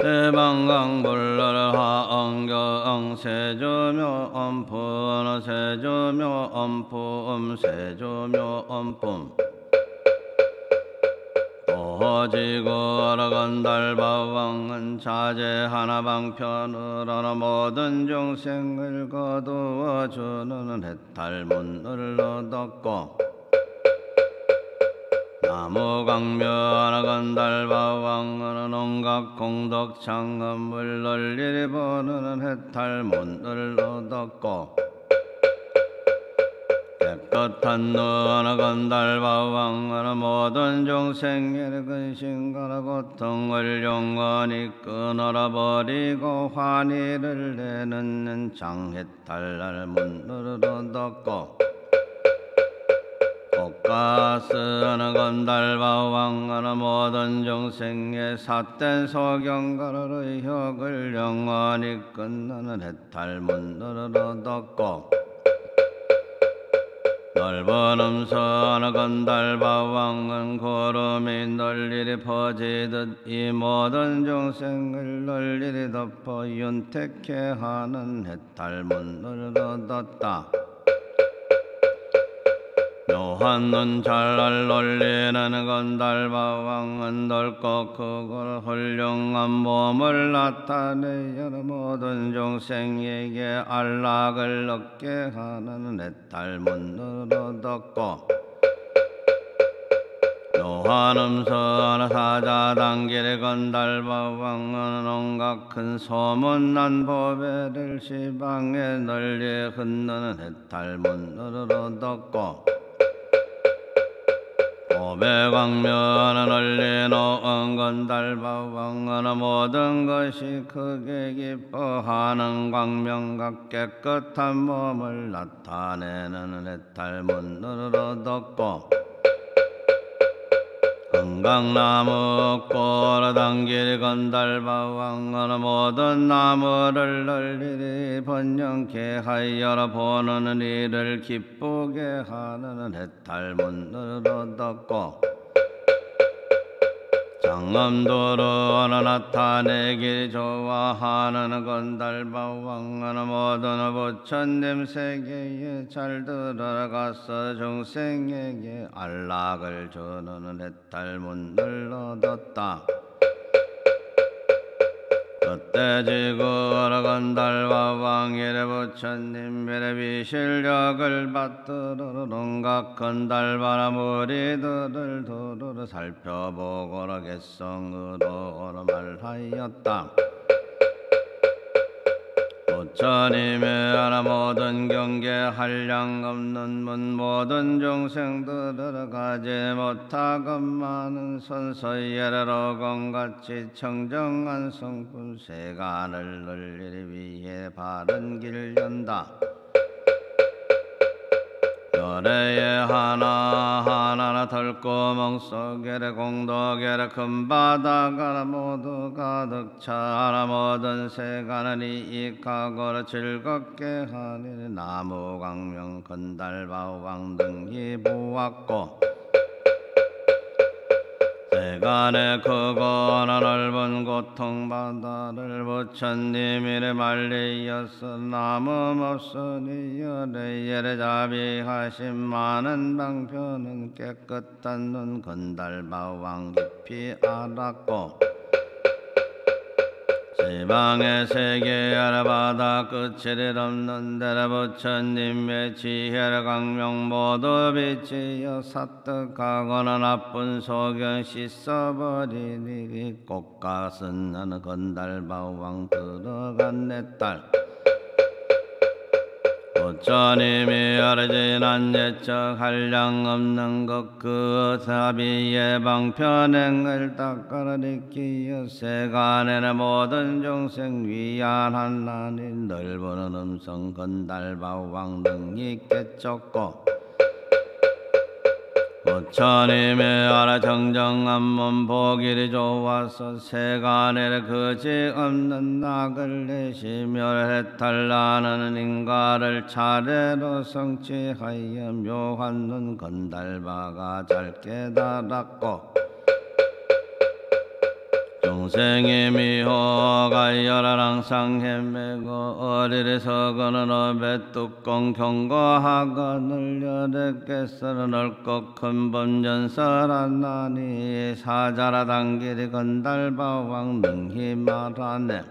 대방강불러를 하엉경 세조묘 엄품 세조묘 엄품 세조묘 엄품 도지고 어라건달바왕은 자제하나 방편으로나 모든 중생을 거두어주는 해탈문을 얻었고 나무강묘 어라건달바왕은 온갖 공덕창음을 널리 보는 해탈문을 얻었고 깨끗한 어라건달바왕은 모든 중생의 근심과 고통을 영원히 끊어버리고 환희를 내는 장해탈날 문을 얻었고 꽃가스 어라건달바왕은 모든 중생의 삿된 소경가를 의욕을 영원히 끊는 해탈문을 얻었고 넓은 음서 어라건달바왕은 구름이 널리 퍼지듯 이 모든 중생을 널리 덮어 윤택해 하는 해탈문을 얻었다. 묘한 눈 잘날 놀리는 건달바왕은 넓고 크고 훌륭한 몸을 나타내어 모든 중생에게 안락을 얻게 하는 해탈문을 얻었고 묘한 음서 사자단길 건달바왕은 온갖 큰 소문난 보배를 시방에 널리 흔드는 해탈문을 얻었고 오백왕묘는 널리 놓은 건달바왕은 모든 것이 크게 기뻐하는 광명과 깨끗한 몸을 나타내는 해탈문을 얻었고 금강나무 꽃 당길 건달바왕은 모든 나무를 널리 번영케 하여 보는 이를 기쁘게 하는 해탈문을 얻었고 장엄도로는 나타내길 좋아하는 건달바왕은 모든 부처님 세계에 잘 들어가서 중생에게 안락을 주는 해탈문을 얻었다. 그때 지구로 건달바왕이래 부처님의 비실력을 받들어 온갖 건달바라 무리들을 두루 살펴보고라 개성으로 말하였다. 부처님의 하나 모든 경계 한량 없는 문 모든 중생들을 가지 못하건 많은 선서예로 공같이 청정한 성품 세간을 널리 위해 바른 길 연다. 열애에 하나하나 털구멍 속에래 공덕에래 큰 바다가 모두 가득 차라 모든 세간을 이익하고 즐겁게 하니 나무광명 건달바왕 등이 보았고 세간의 크고나 넓은 고통바다를 부처님이래 말리어서 남음없으니 열애에 자비하신 많은 방편은 깨끗한 눈 건달바왕 깊이 알았고 지방의 세계의 바다 끝을 없는 데라 부처님의 지혜를 강명 모두 비치어 사뜩하거나 나쁜 소경 씻어버리니 꽃가슴 나는 건달바왕 들어간 내 딸 부처님이 어르진한 예적 한량 없는 것 그 사비의 방편행을 닦아리키어 세간에는 모든 중생 위안한 난이 넓은 음성 건달바왕 등이 깨쳤고 부처님의 알아 정정한 몸 보기를 좋아서 세간에 그지 없는 낙을 내시며 해탈나는 인가를 차례로 성취하여 묘한 눈 건달바가 잘 깨달았고 중생이 미호가 열하랑상 헤매고 어리에서 거는 배뚜껑 경거하건을 여덟개서는 넓고 큰 범전설하나니 사자라 당길이 건달바왕 능히 말하네.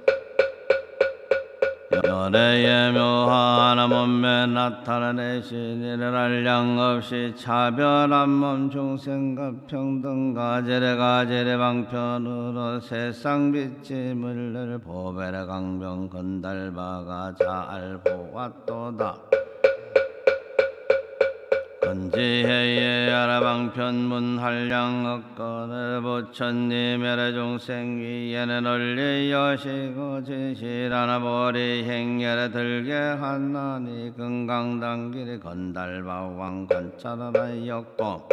열애의 묘한 몸매 나타나네 신이를 알량 없이 차별한 몸 중생과 평등과 제례가 방편으로 세상 빛짐을 보배의 강병 건달바가 잘 보았도다. 건지해의 아라방편문 한량 억건을 부처님의 중생 위에는 널리 여시고 진실하나 보리 행렬에 들게 하나니 금강당길이 건달바왕 관찰하였고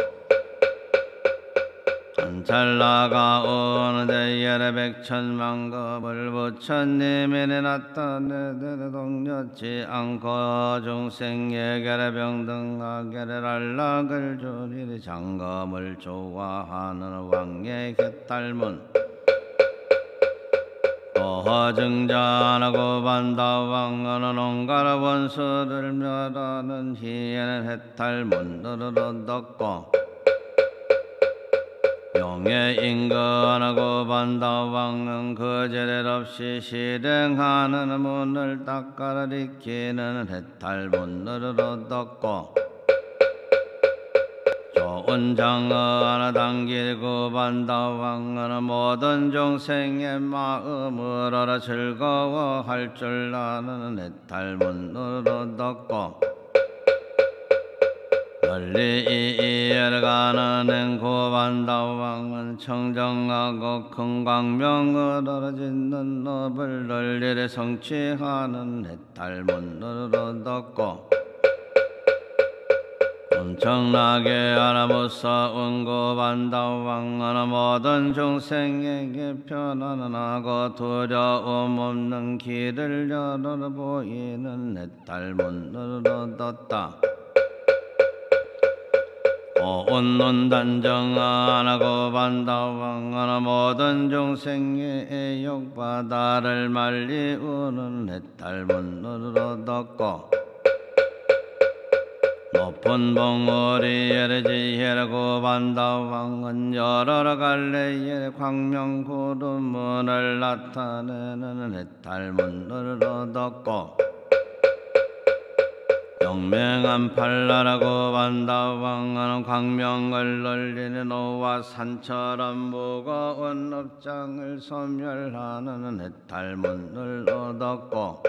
관찰나가 오는 데에 백천만급을 부처님이 나타내되 동료치 않고 중생에게를 병등하게를 안락을 주리리 장검을 좋아하는 왕의 곁닮은 허증자하고 반다왕은 온갖 원수를 멸하는 희에는 해탈문으로 덮고 용의 인건하고 반다왕은 그 제례 없이 실행하는 문을 닦아리키는 해탈문으로 덮고 좋은 장어 하나 당기고 반다왕은 모든 중생의 마음을 알아 즐거워할 줄 아는 해탈문으로 덮고 널리 이해가는 행고반다왕은 청정하고 큰 광명을 짓는 업을 널리 성취하는 해탈문으로 덮고 엄청나게 알아무사온 고반다왕은 모든 중생에게 편안하고 두려움 없는 길을 열어 보이는 해탈문으로 뒀다. 온눈 단정하고 반다왕은 모든 중생의 애욕바다를 말리우는 해탈문으로 덮고 높은 봉우리에 지혜라고 반다왕은 여러 갈래의 광명구름문을 나타내는 해탈문으로 덮고 영맹한 팔라라고 반다왕은 광명을 널리는 오와 산처럼 무거운 업장을 소멸하는 해탈문을 얻었고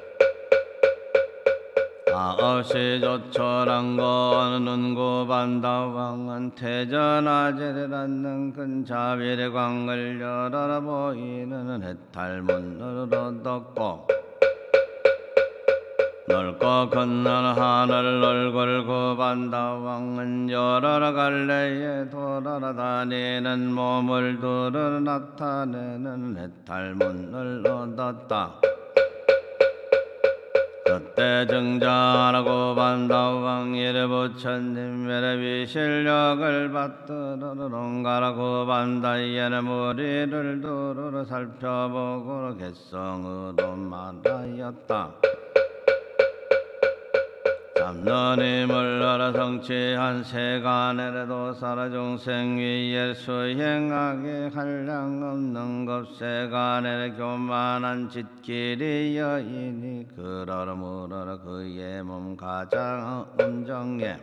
아없이 조촐한 거는 눈고 반다왕은 태전하지를 않는 큰 자비의 광을 열어 보이는 해탈문으로 덮고 넓고 큰 하늘 얼굴 고반다왕은 여러 갈래에 돌아다니는 몸을 두루 나타내는 해탈문을 얻었다. 그때 증자하고 반다왕 이르 부처님의 비실력을 받들어 롱가라고 반다이에는 무리를 두루 살펴보고 개성으로 말하였다. 잡너님을 알아 성취한 세간의 도사라 중생 위에 수행하게 한량 없는 것 세간의 교만한 짓길이 여인이 그러므로 그의 몸 가장 엄정해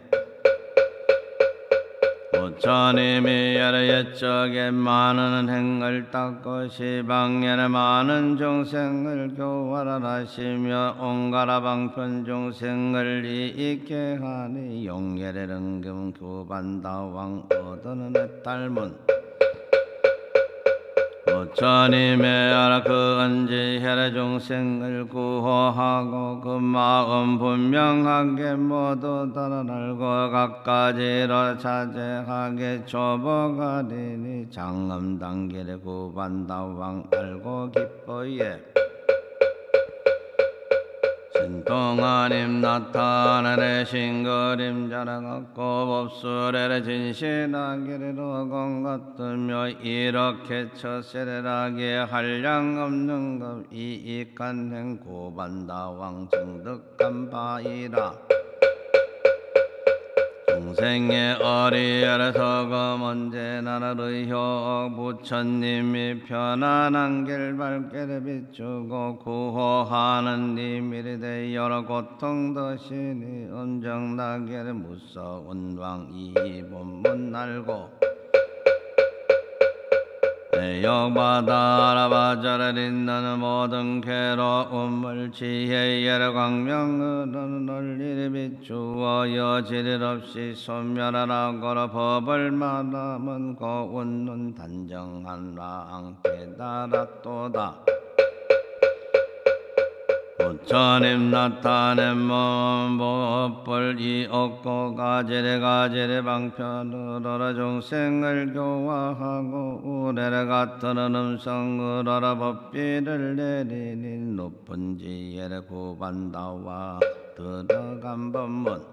부처님이 여러 옛적에 많은 행을 닦고 시방에는 많은 중생을 교활하시며 온갖 방편 중생을 이익게 하니 용예를 은금 교반다왕 얻어는 해탈문 부처님의 알아 그 언지해라 중생을 구호하고 그 마음 분명하게 모두 달아날고 각가지로 자제하게 조복하리니 장엄단길의 구반다왕 알고 기뻐예 신통하님 나타나네 싱거림자라갖고 법수레레 진신하기로 공같으며 이렇게 처세레라게 한량 없는 것 이익한 행 고반다왕 증득한 바이라. 중생의 어리에서 검언제 나라의 효 부처님이 편안한 길 밝게 비추고 구호하는 님이르되 여러 고통 더시니 엄정나게 무서운 왕이 본문 알고 내역받아 알아봐자를 잇는 모든 괴로움을 지혜의 광명으로 널리 비추어 여지를 없이 소멸하라고 법을 말하면 고운는 단정한 왕 깨달았도다. 부처님 나타낸 법을 이없고 가지레 방편으로 중생을 교화하고 우레레 같은 음성으로 법비를 내리니 높은 지혜를 구반다와 들어간 법문.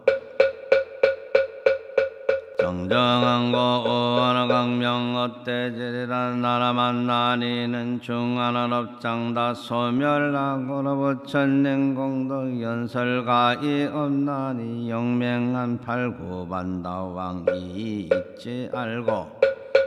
정정한 고언 강명 어때지리란 나라만 나뉘는 중하는 업장다 소멸하고로 부처님 공덕 연설가이 없나니 영맹한 팔구반다왕이 있지 알고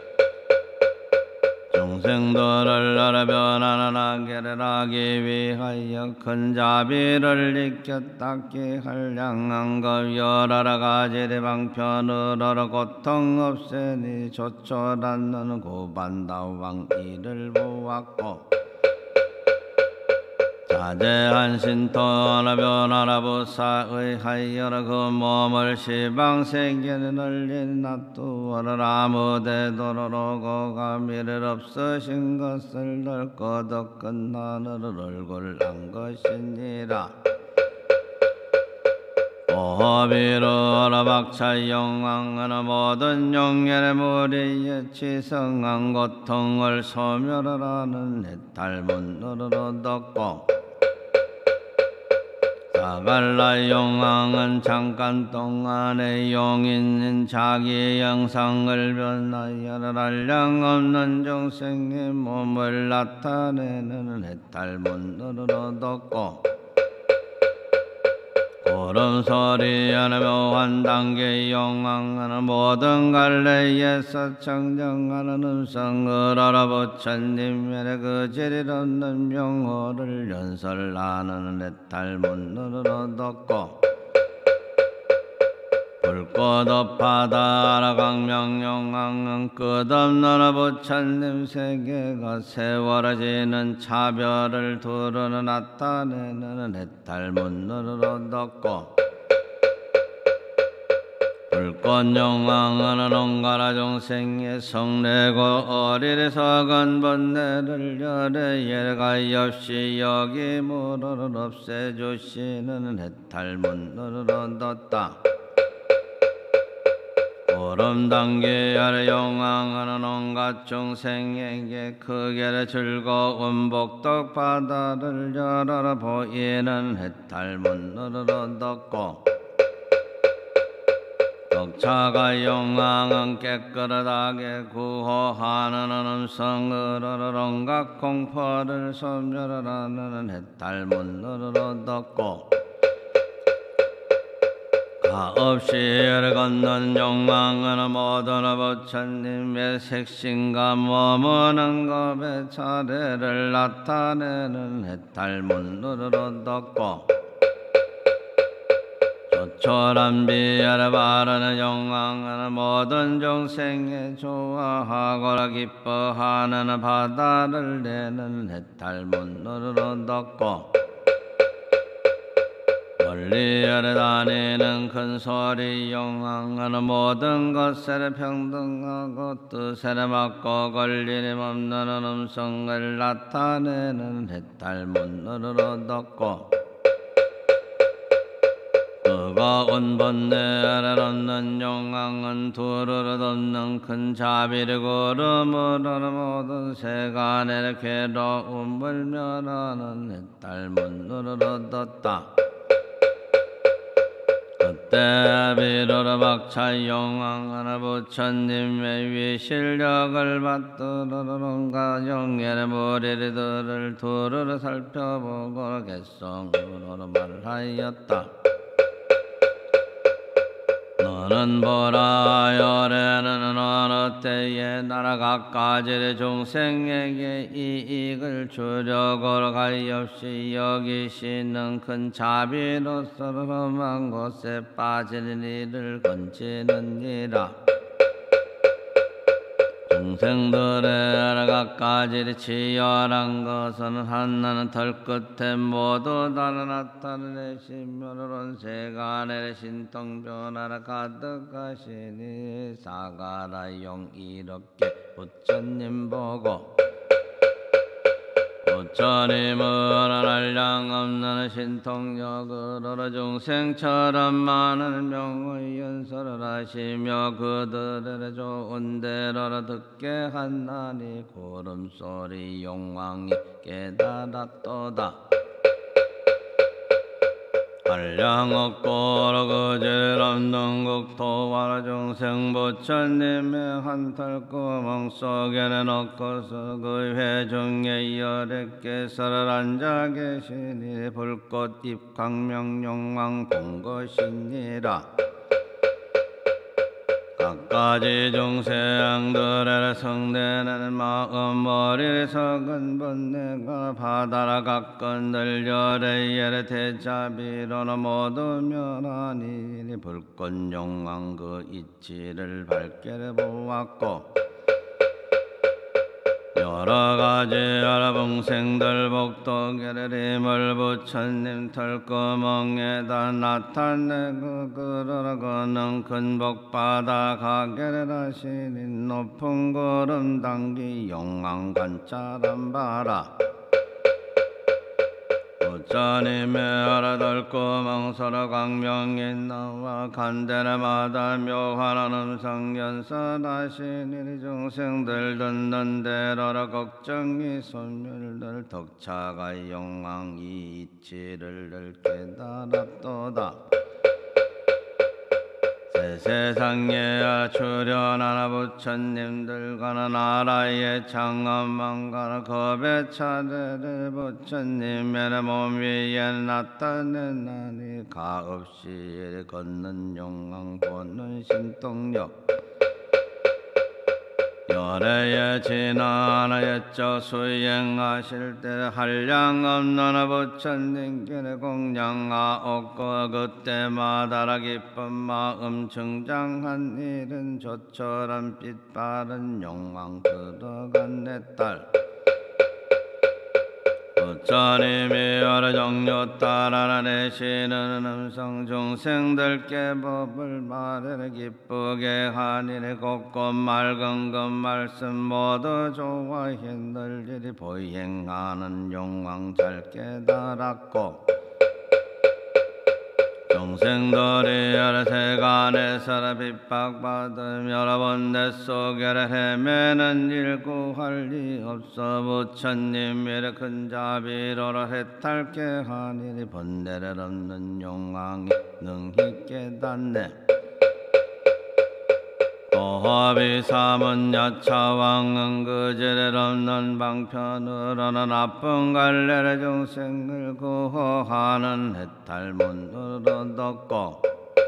중생들을 나라 변하는 악계를 하기 위하여 큰 자비를 익혀 닦게 할 양한 것 여러 가지의 방편으로 고통 없애니 조촐하는 고반다왕 이를 보았고 자제한 신토나 변하라 부사의 하여라 그 몸을 시방세계에 널리 놔두어라 아무데도로 고가미를 없으신 것을 널 거덕한 하늘을 얼굴 안 것이니라. 보비로라 박차 영왕은 모든 영예의 무리에 치성한 고통을 소멸하라는 해탈문으로 덮고 사갈라 용왕은 잠깐 동안에 용인 자기 영상을 변하여 한량 없는 중생의 몸을 나타내는 해탈문으로 덮고 구름소리에 묘한 단계 용왕은 모든 갈래에서 청정하는 음성을 알아부처님의 그 질일 없는 명호를 연설하는 해탈문으로 덮고 불꽃 업하다 강명용왕은 끝없는 부처님 세계가 세월해지는 차별을 두루 나타내는 해탈문으로 덮고 불꽃용왕은 온갖 중생의 성례고 어리에서 근본내를 열에 예가없이 여기 무를 없애주시는 해탈문으로 뒀다. 구름단계 아래 용왕하는 온갖 중생에게 크게 즐거운 복덕 바다를 열어 보이는 해탈문으로 덮고 독차가 용왕은 깨끗하게 구호하는 음성으로 온갖 공포를 소멸하는 해탈문으로 덮고 가없이 걷는 용왕은 모든 부처님의 색신과 머무는 겁의 차례를 나타내는 해탈문으로 덮고 조촐한 비애를 바라는 용왕은 모든 중생의 좋아하고 기뻐하는 바다를 내는 해탈문으로 덮고 멀리에 다니는 큰소리 용왕은 모든 것을 평등하고 뜻에 맞고 걸림이 없는 음성을 나타내는 해탈문으로 덮고 뜨거운 번뇌를 얻는 용왕은 두루루 덮는 큰 자비를 구름으로 모든 세간의 괴로움을 멸하는 해탈문으로 뒀다. 여때 비로로 박차 용왕하나 부처님의 위 실력을 받들어론가 영예의 무리들을 두루루 살펴보고 개성으로 말하였다. 너는 보라 열에는 어느 때에 나라 각가지의 중생에게 이익을 주려고 가엾이 여기시는 큰 자비로서로 만 곳에 빠지는 이를 건지느니라. 중생들의 각가지 치열한 것은 한나는 털끝에 모두 다 나타내 신묘로는 세간의 신통변화라 가득하시니 사가라용 이렇게 부처님 보고 부처님은 한량없는 신통력으로 중생처럼 많은 명의 연설을 하시며 그들의 좋은 대로로 듣게 한나니 구름소리 용왕이 깨달았도다. 한량없고 그질없는 국토와 중생 부처님의 한 털구멍 속에 넣고서 그 회중에 열애께서를 앉아 계시니 불꽃 입광명 용왕 본 것이니라. 각가지 중생들의 성대는 마음 머리를 석은 번뇌가 바다라 각건들 열애의 대자비로는 모두 멸하니 불꽃 용왕 그 이치를 밝게 보았고 여러가지 여러봉생들 복덕에를 힘을 부처님 털구멍에다 나타내고 그러고는 큰 복받아 가게를 하시니 높은 구름 당기 용왕 관찰한 바라. 부처님의 알아들구멍 서로 광명이 나와 간대마다 묘한 음성 연설하시니 중생들 듣는 대로라 걱정이 소멸될 덕차가 용왕이 이치를 깨달았도다. 세상에 출현하나 부처님들과는 나라의 장엄만가나 겁의 차례를 부처님의 몸 위에 나타내나니 가없이 걷는 용왕 보는 신통력 열애에 지나나 옛적 수행하실 때 한량없는 부처님께 공양하옵고 그때마다 기쁜 마음 증장한 일은 조처럼 빛바른 용왕 들어간 내 딸 부처님이 여러 종류 따라 내시는 음성 중생들께 법을 말해 기쁘게 하니니 곧곧 맑은 그 말씀 모두 좋아해 널리 보행하는 용왕 잘 깨달았고 중생들이 여러 세간에서 핍박받으며 여러 번뇌 속에 헤매는 일 구할 리 없어 부처님의 큰 자비로로 해탈케 하니 번뇌를 없는 용왕이 능히 깨닫네. 도합이 삼은 야차왕은 그지를 없는 방편으로는 나쁜 갈래의 중생을 구호하는 해탈문으로 덮고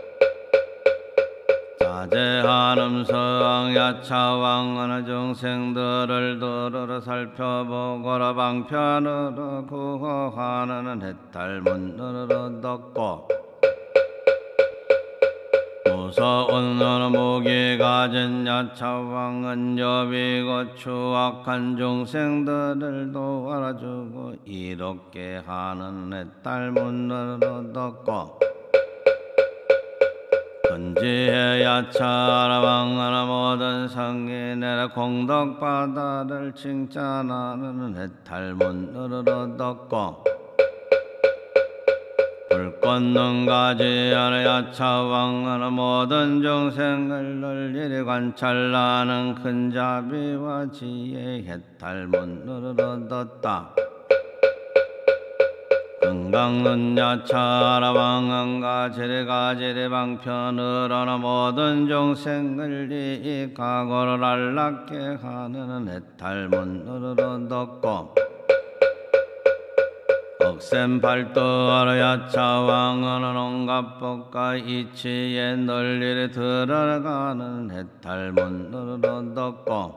자제한 음성 야차왕은 중생들을 두루루 살펴보고라 방편으로 구호하는 해탈문으로 덮고 무서운 무기 가진 야차왕은 여비고 추악한 중생들을 도와주고 이롭게 하는 해탈문으로 덮고 근지의 야차왕은 모든 성인의 공덕바다를 칭찬하는 해탈문으로 덮고 불꽃눈 가지한 야차왕은 모든 중생을 널리 관찰하는 큰 자비와 지혜 해탈문으로 뒀다. 금강은 야차라방언가 제레가 방편으로나 모든 종생을 이 각오를 안락게 하는 해탈문으로 덮고 억센팔도하러 야차왕은 온갖 법과 이치에 널리 들어가는 해탈문으로 덮고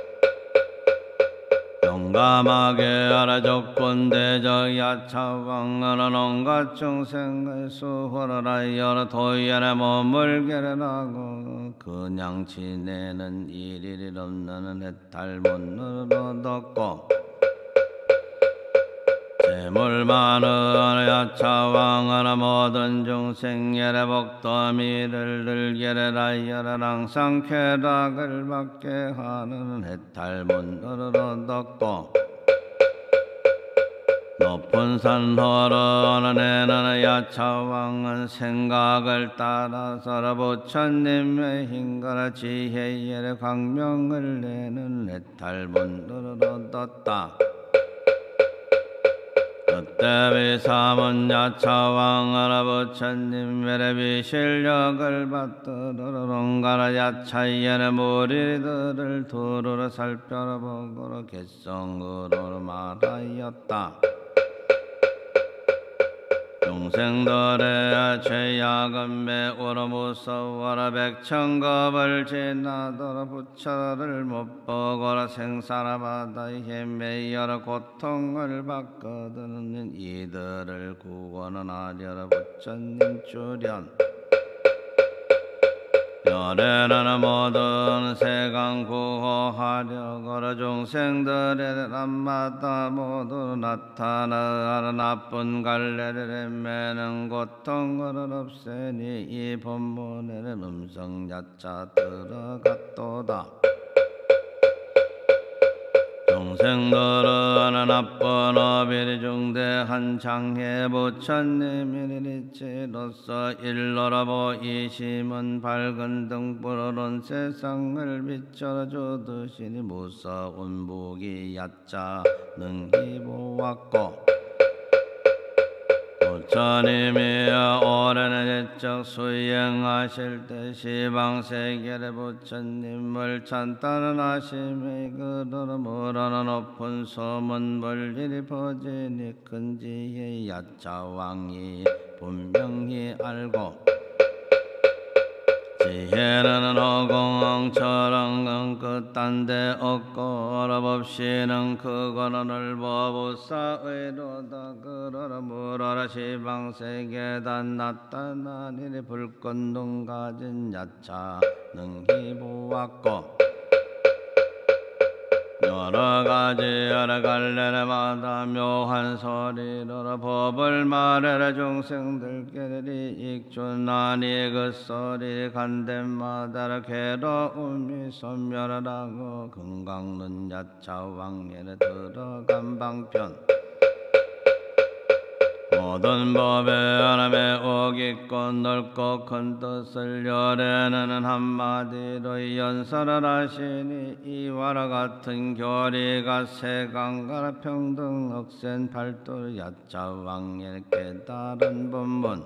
용감하게 하라 조건대적 야차왕은 온갖众생을 수호하여 도연에 머물게를 하고 그냥 지내는 일이 없는 해탈문으로 덮고 재물 많은 야차왕은 모든 중생의 복도미를 늘게를 하여 항상 쾌락을 받게 하는 해탈문으로 덮고 높은 산호로 내는 야차왕은 생각을 따라서 부처님의 힘과 지혜의 광명을 내는 해탈문으로 떴다. 그때 비삼은 야차왕은 부처님의 비실력을 받들어 온갖 야차의 무리들을 두루루 살펴보고 개성으로 말하였다. 중생들의 죄악은 매우로 무서워라 백천겁을 지나도록 부처를 못 보고라 생사라 바다에 매여라 고통을 받거든 이들을 구원하려라 부처님 주련 열애는 모든 세간 구호하려고 중생들의 남마다 모두 나타나라 나쁜 갈래를 매는 고통을 없애니 이 본문에는 음성야차 들어갔도다. 중생들은 나쁜 어비리 중대한 장애 부처님이 이치로서 일러라 보이심은 밝은 등불은 세상을 비춰주듯이니 무서운 무기 야차 능히 보았고 부처님이 오랜 제적 수행하실 때 시방세계의 부처님을 찬탄하심에 그러나 물어는 높은 소문 멀리 퍼지니 큰 지혜 야차왕이 분명히 알고 지혜는 허공처럼 끝단데 없고 어렵없이는 크거나 넓어 부사의로다. 그러나 물어라 시방세계단 나타나니 불꽃눈 가진 야차 능히 보았고 여러 가지 여러 갈래마다 묘한 소리로 법을 말해라 중생들끼리 익존하니 그 소리 간데마다 괴로움이 소멸하라고 금강눈 야차왕년에 들어간 방편 모든 법에 하나매 오깃고 넓고 큰 뜻을 열애는 한마디로 연설을 하시니 이와라 같은 교리가 세간과 평등 억센 팔도 야차왕의 깨달은 본문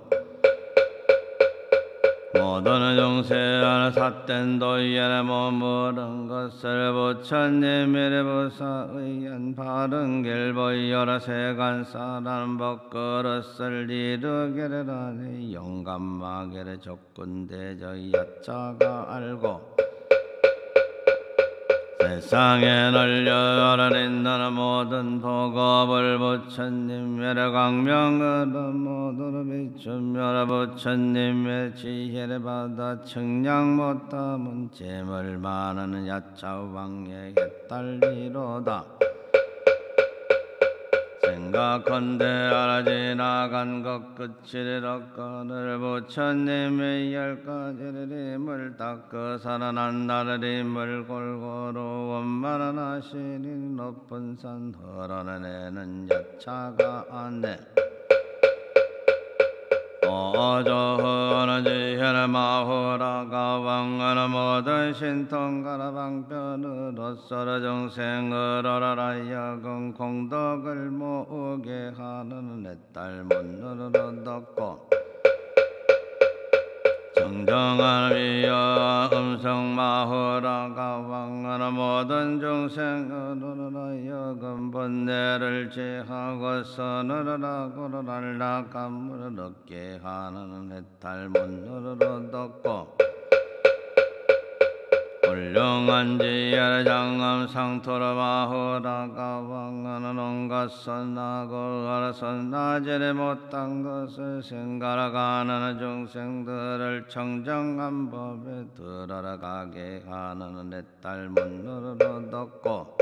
모든 중생을 삿된 도의에 머무른 것을 부처님의 부사의한 바른 길 보여라 세간사람 법그릇을 이루기를 하니 영감하기를 조건대적 야차가 알고 세상에 널려 있는 모든 복업을 부처님의 광명으로 모두 비추며 부처님의 지혜를 받아 측량 못함은 재물 많은 야차왕에게 딸리로다. 생각건대 알아 지나간 것 끝을 얻거늘 부처님의 10가지를 힘을 닦아 살아난 나를 힘을 골고루 원만하시니 높은 산 흘러내는 야차가 안내 오조허는 지혜를 마호라가 왕하는 모든 신통가라 방편으로서라 정생을 얼어라여금 공덕을 모으게 하는 내 딸 문으로 덮고 정정한 위여 음성마호라가 왕하는 모든 중생으로라 여금 번뇌를 제하고 선으로라 날라감을 얻게 하는 해탈문으로 덮고 훌륭한 지혜를 장엄 상토로 마호라가 왕하는 온갖 선하고 선나지를 못한 것을 생각하는 중생들을 청정한 법에 들어가게 하는 내 딸 문으로 덮고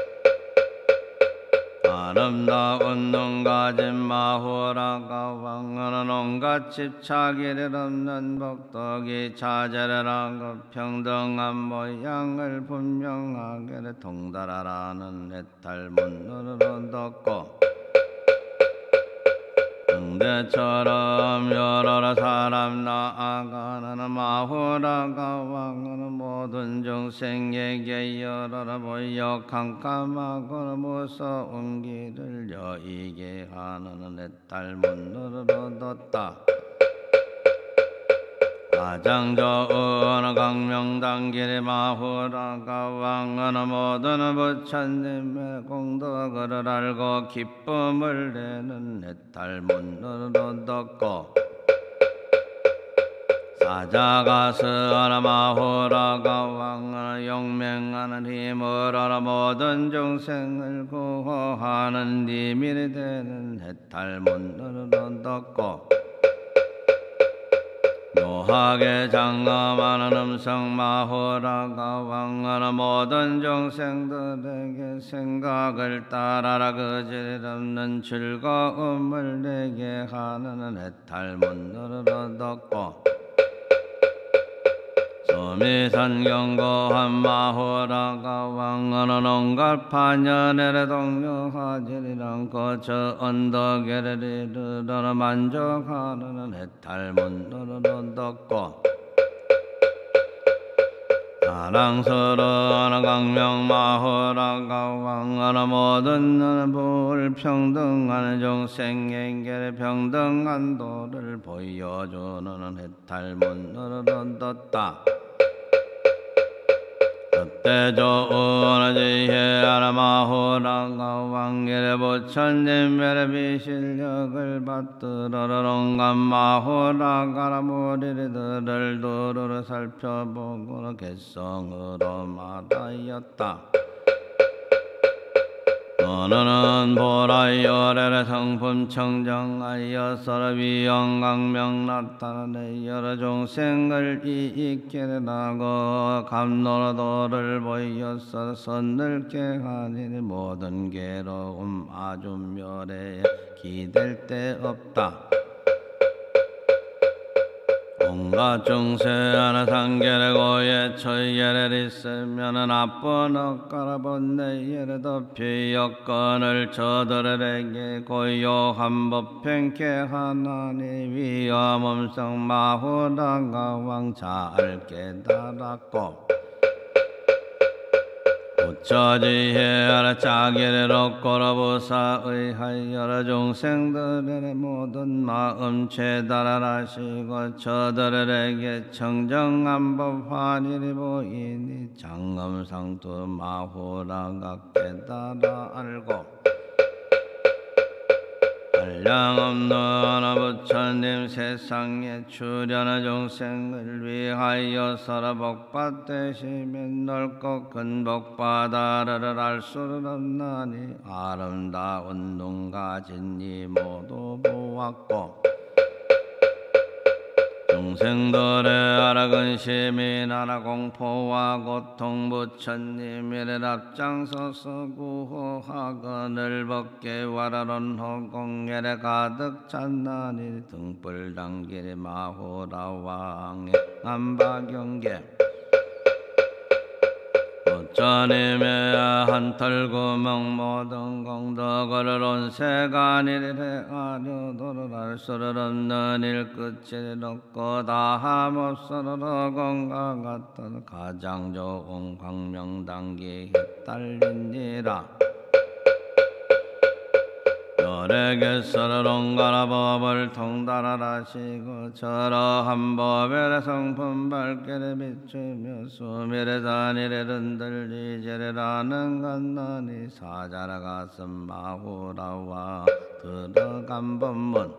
아름다운 눈 가진 마호라가 왕하는 온갖 집착이를 없는 복덕이 자제를 하고 평등한 모양을 분명하게 통달하라는 내 딸 문으로 덮고 등대처럼 여러 사람 나아가는 마호라가 왕하는 모든 중생에게 여러 보여 캄캄하고 무서운 길을 여의게 하는 내 딸 문으로 뒀다. 가장 좋은 강명단길의 마호라가 왕하는 모든 부처님의 공덕을 알고 기쁨을 내는 내 딸 문으로 덮고 사자가스하는 마호라가 왕하는 용맹하는 힘을 알아 모든 중생을 구호하는 니밀이 되는 내 딸 문으로 덮고 묘하게 장엄하는 음성마호라가 왕하는 모든 중생들에게 생각을 따라라 그질 없는 즐거움을 내게 하는 내 딸 문으로 덮고 소미산경고한 마호라가 왕하는 온갖 파년에 동요하지 않고 저 언덕에 이르러 만족하는 내 딸 문으로 덮고 사랑스러운 강명마호라가 왕하는 모든 불평등한 중생에게 평등한 도를 보여주는 내 딸 문으로 뒀다. 그때 좋은 지혜하는 마호라가 왕길의 부처님의 비실력을 받들어 온갖 마호라가 무리들을 두루루 살펴보고 개성으로 말하였다. 너는 보라열의 성품 청정하여서 위엄강명 나타내 여러 중생을 이익게 하고 감로도를 보여서 선늘게 하니 모든 괴로움 아주 멸에 기댈 데 없다. 온갖 중생하는 상계를 고에 처예를 있으면 나쁜 엇가라 본내예를 덮이 여건을 저들에게 고요한 법행케 하나니 위엄음성 마호라가 왕 잘 깨달았고 부처지혜하라 자기를 얻고라 부사의하여라 중생들의 모든 마음 최달하시고 저들에게 청정한 법 환일이 보이니 장엄상투 마호라가 깨달아 알고 한량없는 부처님 세상에 출현한 중생을 위하여서라 복받되시면 넓고 큰 복바다를 알 수는 없나니 아름다운 눈 가진 이 모두 보았고 중생들의 아라근심이 나라 공포와 고통 부처님이를 앞장서서 구호하거늘 법계 와라론 허공예를 가득 찬나니 등불 당길이 마호라 왕의 안바경계 부처님의 한털구멍 모든 공덕을 온세간일에 아려도를 알 수를 없는 일끝을 얻고 다함없으로 공과 같은 가장 좋은 광명단기에 딸리니라. 열애개설을 온가라 법을 통달하시고 저러한 법의 성품 밝게를 비추며 수미래 단일에 흔들리제라는 간난이 사자라 가슴 바후라와 들어간 법문.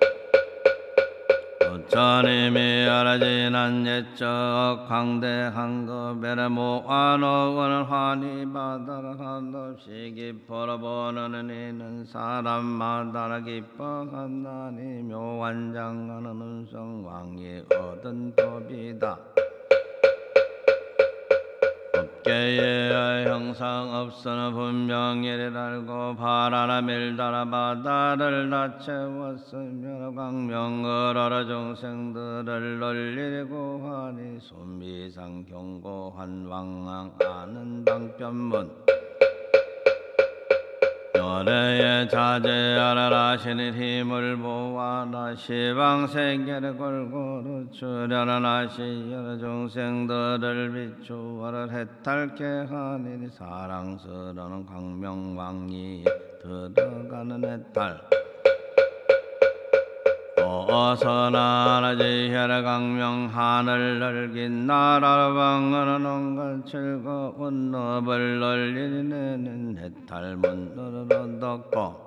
부처님이 알아지난 옛적 광대한 급에를 모아놓은 환희 바다를 한없이 깊어라 보는 이는 사람마다 기뻐한다니 묘한 장가는 운성왕이 얻은 법이다. 법계의 형상 없으나 분명히를 알고 바라나 밀다라 바다를 다 채웠으며 광명을 알아众생들을 널리고 하니 손비상 경고한 왕왕 아는 방편문. 열애의 자제하라 신의 힘을 보아라 시방세계를 골고루 출현하라 시여众생들을 비추어라 해탈케 하니 사랑스러운 광명왕이 들어가는 해탈. 어서나라 지혜라 강명 하늘 넓긴 나라 방언은 온갖 즐거운 너을 널리는 해탈문으로 덮고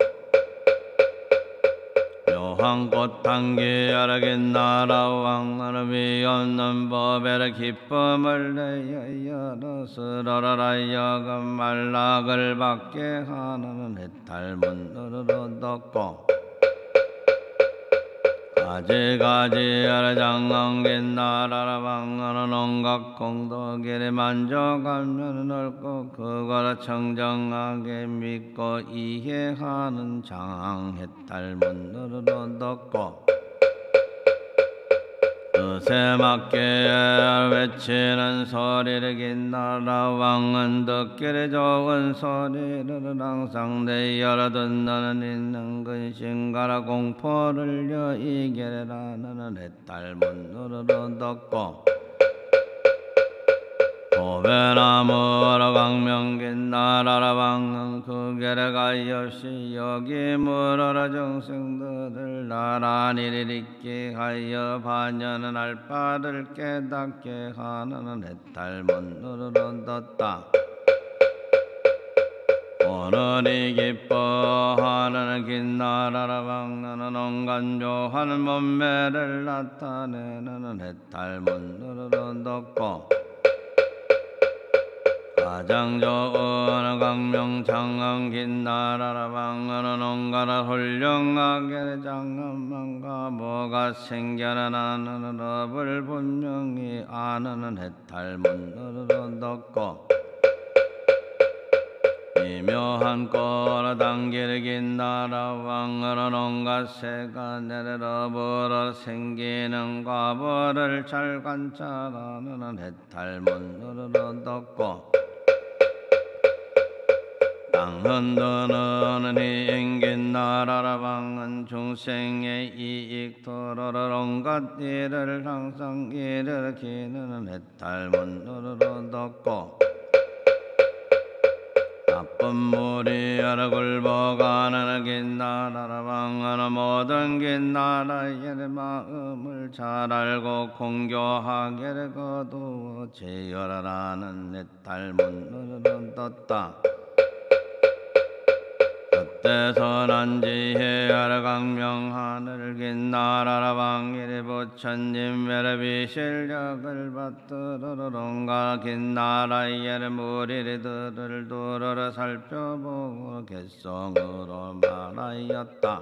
묘한 꽃향기 아라긴 나라 왕언은 위없는 법에라 기쁨을 내어 열어스러라 여금 말락을 받게 하는 해탈문으로 덮고 가지가지 아라장강긴 나라라 방언은 온갖 공덕이를 만족하면 넓고 그거라 청정하게 믿고 이해하는 장해탈문으로 덮고 뜻에 맞게 외치는 소리를 긴나라 왕은 듣기를 좋은 소리를 항상 내열어 듣는 있는 근심가라 공포를 여이게라는 해탈문으로 덮고 보배나무라 광명긴 나라라 방은 그게를 가엾이 여기 물어라众생들을 나란히 일으키게 하여 반연은 알바를 깨닫게 하는 해탈문으로 뒀다. 오늘이 기뻐하는 긴 나라라 방은 온갖 묘한 몸매를 나타내는 해탈문으로 뒀고 가장 좋은 광명장엄 긴 나라라 방언은 온가라 훌륭하게 장엄한가 뭐가 생겨나는 법을 분명히 아는 해탈문으로 덮고 미묘한 꼬라 당길 긴 나라 왕언은 온갖 새가 내려 불어 생기는 과보를 잘 관찰하는 해탈문으로 덮고 땅 흔드는 이긴 나라라 방은 중생의 이익 도로를 온갖 일을 항상 일으키는 해탈문으로 덮고 나쁜 물이 여러 굴복하는 긴 나라라 방은 모든 긴 나라의 마음을 잘 알고 공교하게 거두어 제열하라는 해탈문으로 떴다. 그때서 난지혜하라 강명하늘 긴 나라라 방일이 부처님 외래비 실력을 받들어 온갖 긴 나라의 무리들을 두루러 살펴보고 개성으로 말하였다.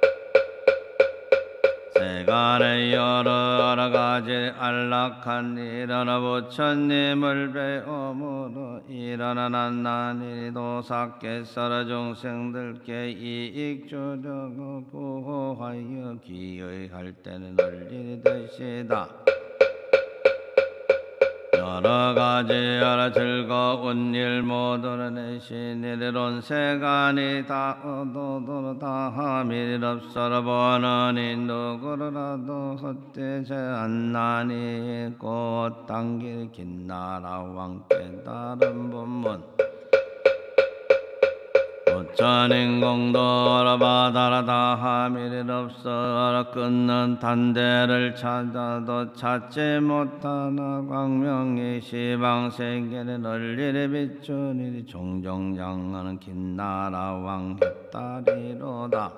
세간의 여러 가지 안락한 일어나 부처님을 배움으로 일어나 난난이 도사께서众생들께 이익 주려고 구호하여 기여할 때는 널리 되시다. 여러 가지 여러 즐거운 일 모두를 내신 이리론 세간이 다 얻어도 다함일 없어라 보느니 누구라도 헛되지 않나니 곧 당길 긴 나라 왕께 다른 본문 부처인공도라 바다라 다함일 없어라 끊는 단대를 찾아도 찾지 못하나 광명이 시방세계를 널리리 비추니 종종장하는 긴 나라 왕따리로다.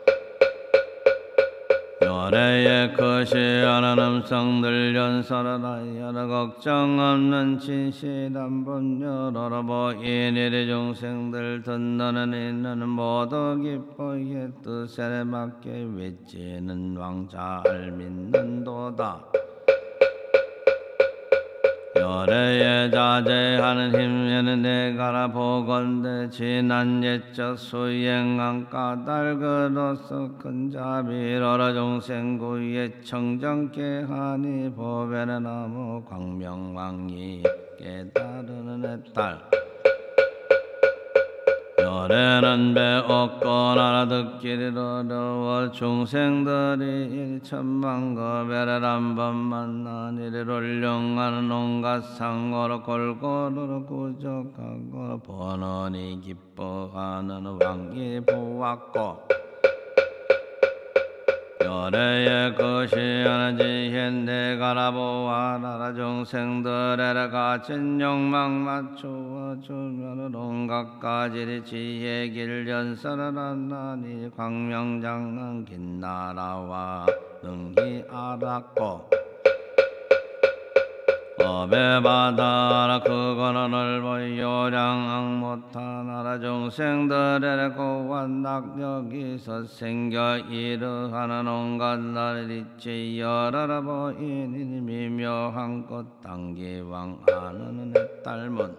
요래에 거시하는 음성들 연설하라 여러 걱정 없는 진실한 본여러러 보이니리 중생들 듣는 이는 모두 기뻐의 뜻에 맞게 외치는 왕자를 믿는도다. 요래에 자제하는 힘에는 내가라 보건대 지난 옛적 수행한 까닭으로서 큰 자비로라 중생구의 청정케 하니 보배는 나무 광명왕이 깨달으는 내 딸. 요래는 배웠건 알아듣기를 어려워 중생들이 1천만 거배를 한 번 만난 이를 훌륭하는 온갖 상고로 골고루 구족하고 번원히 기뻐하는 왕이 보았고 요래에 거시하는 지혜 내가라 보아라 중생들에게 가진 욕망 맞추어 주면 온갖 가지 지혜 길 연설을 하나니 광명장은 긴 나라와 능히 알았고 업에 받아라 그거는 넓어 요량 못하나라 중생들의 고한 낙력이서 생겨 이르하는 온갖 날이지 열어라 보이니 미묘한 꽃 당기왕하는 내 딸문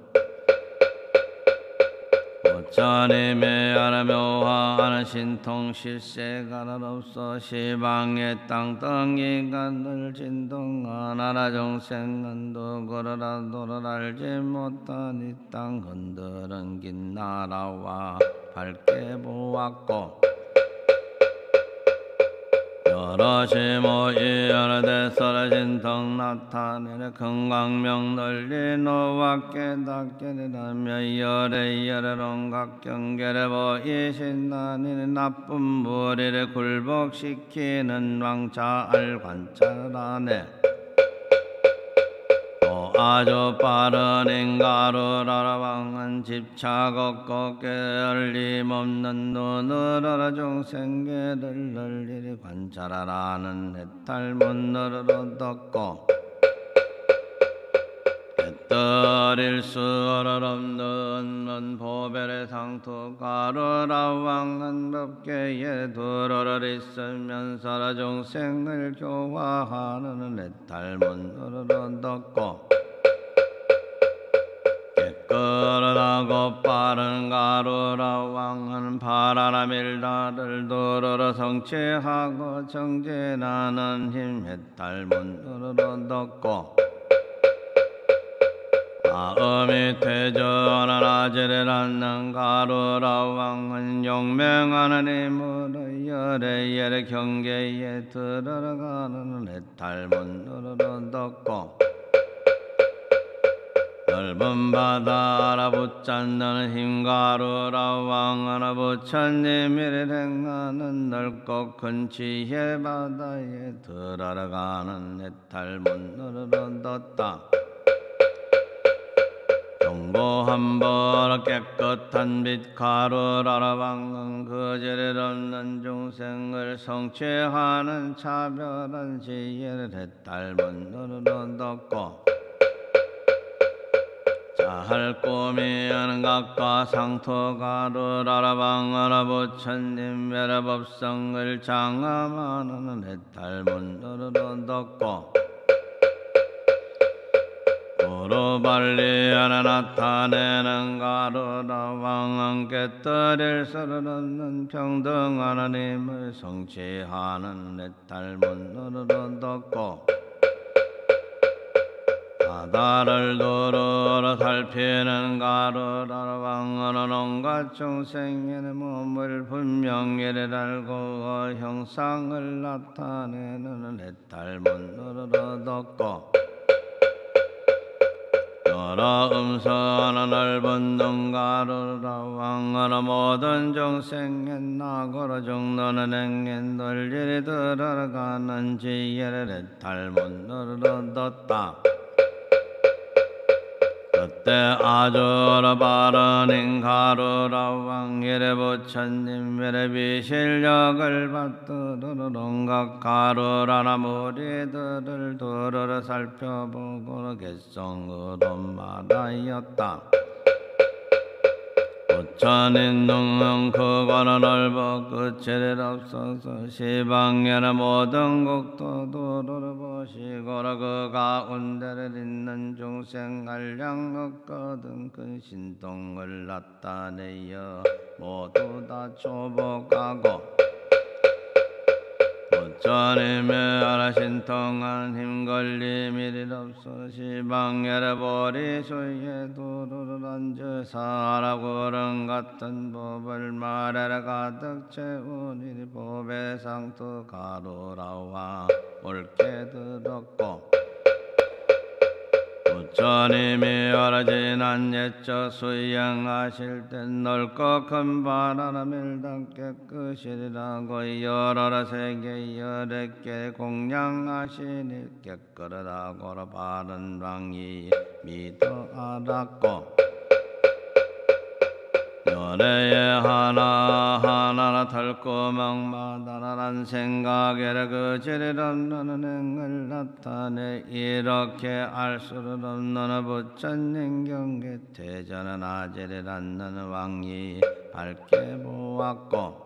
부처님의 아라묘화하는 신통 실세가 없어 시방의 땅덩이가 늘 진동하나라 중생은 누구라도를 알지 못하니 땅 흔들은 긴 나라와 밝게 보았고 여럿이 모이 여러 대설의 진통 나타내는 큰 광명 널리 노와 깨닫게 되라며 열의 온갖 경계를 보이신 나니는 나쁜 무리를 굴복시키는 왕자를 관찰하네. 아주 빠른 인가루라라 왕은 집착 없고 깨알림없는 눈으로 중생계를 널리 관찰하라는 해탈문으로 듣고 깨뜨릴 수 없는 보배를 상투가루라 왕은 법계에 두루를 있으면서 중생을 교화하는 해탈문으로 듣고 깨끗하고 빠른 가루라 왕은 파라나 밀다를 두루로 성취하고 정진하는 힘 해탈문으로 듣고 마음이 퇴전한 아지를 않는 가루라 왕은 용맹하는 힘으로 열의 경계에 들어가는 해탈문으로 듣고 넓은 바다 알아붙잡는 힘가루라 왕은 부처님이 행하는 넓고 큰 지혜 바다에 들어가는 해탈문으로 듣다. 정보한 번 깨끗한 빛 가루라라 왕은 거짓을 없는 중생을 성취하는 차별한 지혜를 해탈문으로 듣고 자할 꿈이 하는 각과 상토 가루라라 왕은 부처님 외래 법성을 장엄하는 해탈문으로 듣고 도로발리하나 나타내는 가루라 왕은 깨뜨릴 수 없는 평등한 하나님을 성취하는 해탈문으로 듣고 바다를 두루러 살피는 가루라 왕언은 온갖 중생의 몸을 분명히를 알고 형상을 나타내는 해탈문으로 덮고 여러 음성하는 넓은 눈가루라 왕언은 모든 중생의 나고로 죽는 행인 돌리리 들어가는 지혜를 해탈문으로 뒀다. 그때 아주 바른 인가루라 왕일의 부처님의 비실력을 받들어 온갖 가루라나 무리들을 두루러 살펴보고 개성으로 말하였다. 부처님 능은 크고는 넓어 끝을 없어서 시방에는 모든 국도 도로를 보시고라 그 가운데를 있는 중생 알량 없거든 큰 신통을 나타내어 모두 다 초복하고 부처님의 알아신통한 힘걸림이 없어 시방에를 보리수에 도로를 앉아서 하라고는 같은 법을 말하라 가득 채우니 법의 상투 가로라와 옳게 들었고 부처님이 어르지난 옛적 수양하실 땐 넓고 큰 바람을 다 깨끗이라고 여러 세계 여러 개 공양하시니 깨끗하고 바른 방이 믿어 알았고 열애에 하나하나 털구멍마다란 생각에 그 질을 없는 행을 나타내 이렇게 알 수를 없는 부처님 경계 대전은 아지를 않는 왕이 밝게 보았고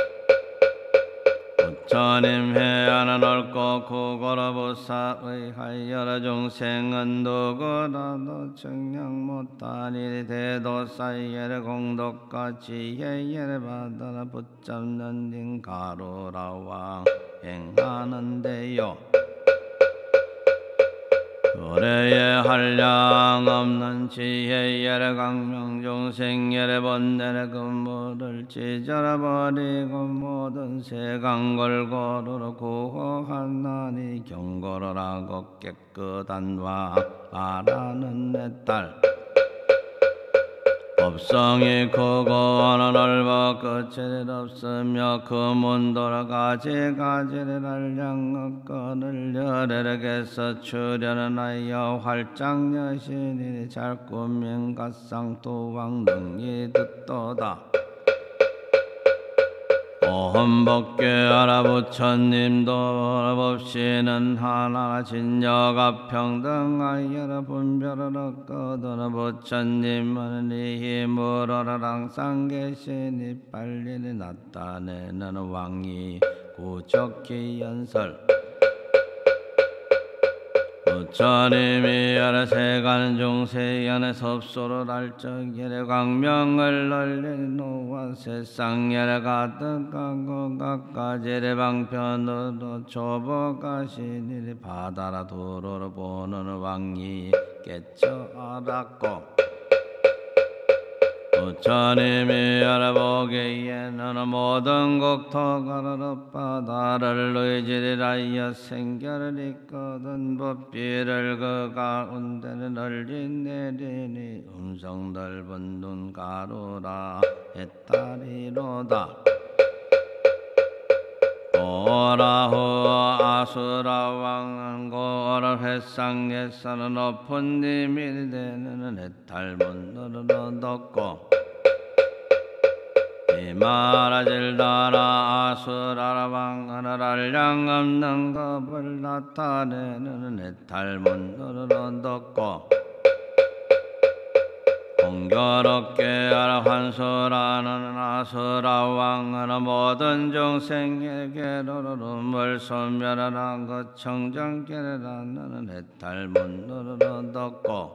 부처님 해안은 넓고 구고로 부사의 하여러 중생은 누구라도 청량 못하니 대도사이를 공덕과 지혜를 받아라 붙잡는 인가루라와 행하는데요. 고래에 한량 없는 지혜의 강명 중생의 번뇌의 근무를 찢어버리고 모든 세간 골고루 구호하나니 경고를 깨끗한 와 말하는 내 딸 법성이 크고 넓어 끝을 없으며 그 문도로 가지가지를 알량 없거늘 열애력에서 출현하여 활짝 여신이 잘 꾸민 갓상토왕 능히 듣도다. 오험법계하라 부처님도 없이는 하나 진여가 평등하여라 분별을 얻거든 부처님은 이 힘으로 항상 계시니 빨리 나타내는 왕이 구적기 연설 부처님이 여러 세간 중세연의 섭소를 알적이래 광명을 널린 노와 세상에 가득하고 각가지의 방편으로 초복하시니 바다라 도로를 보는 왕이 깨쳐 알았고 부처님이 알아보기에는 모든 국토가 바다를 의지하여 생결을 있거든 법비를 그 가운데는 널린 내리니 음성 넓은 눈 가루라 해탈이로다. 오라후 아수라 왕은 고를 회상에서는 높은 님이 되는 해탈문으로 덮고 이마라질다라 아수라 왕은 알량 없는 법을 나타내는 해탈문으로 덮고 공교롭게 환수라는 아수라 왕은 모든 중생에게로 눈물 소멸하는 것 청정계라는 해탈문으로 덮고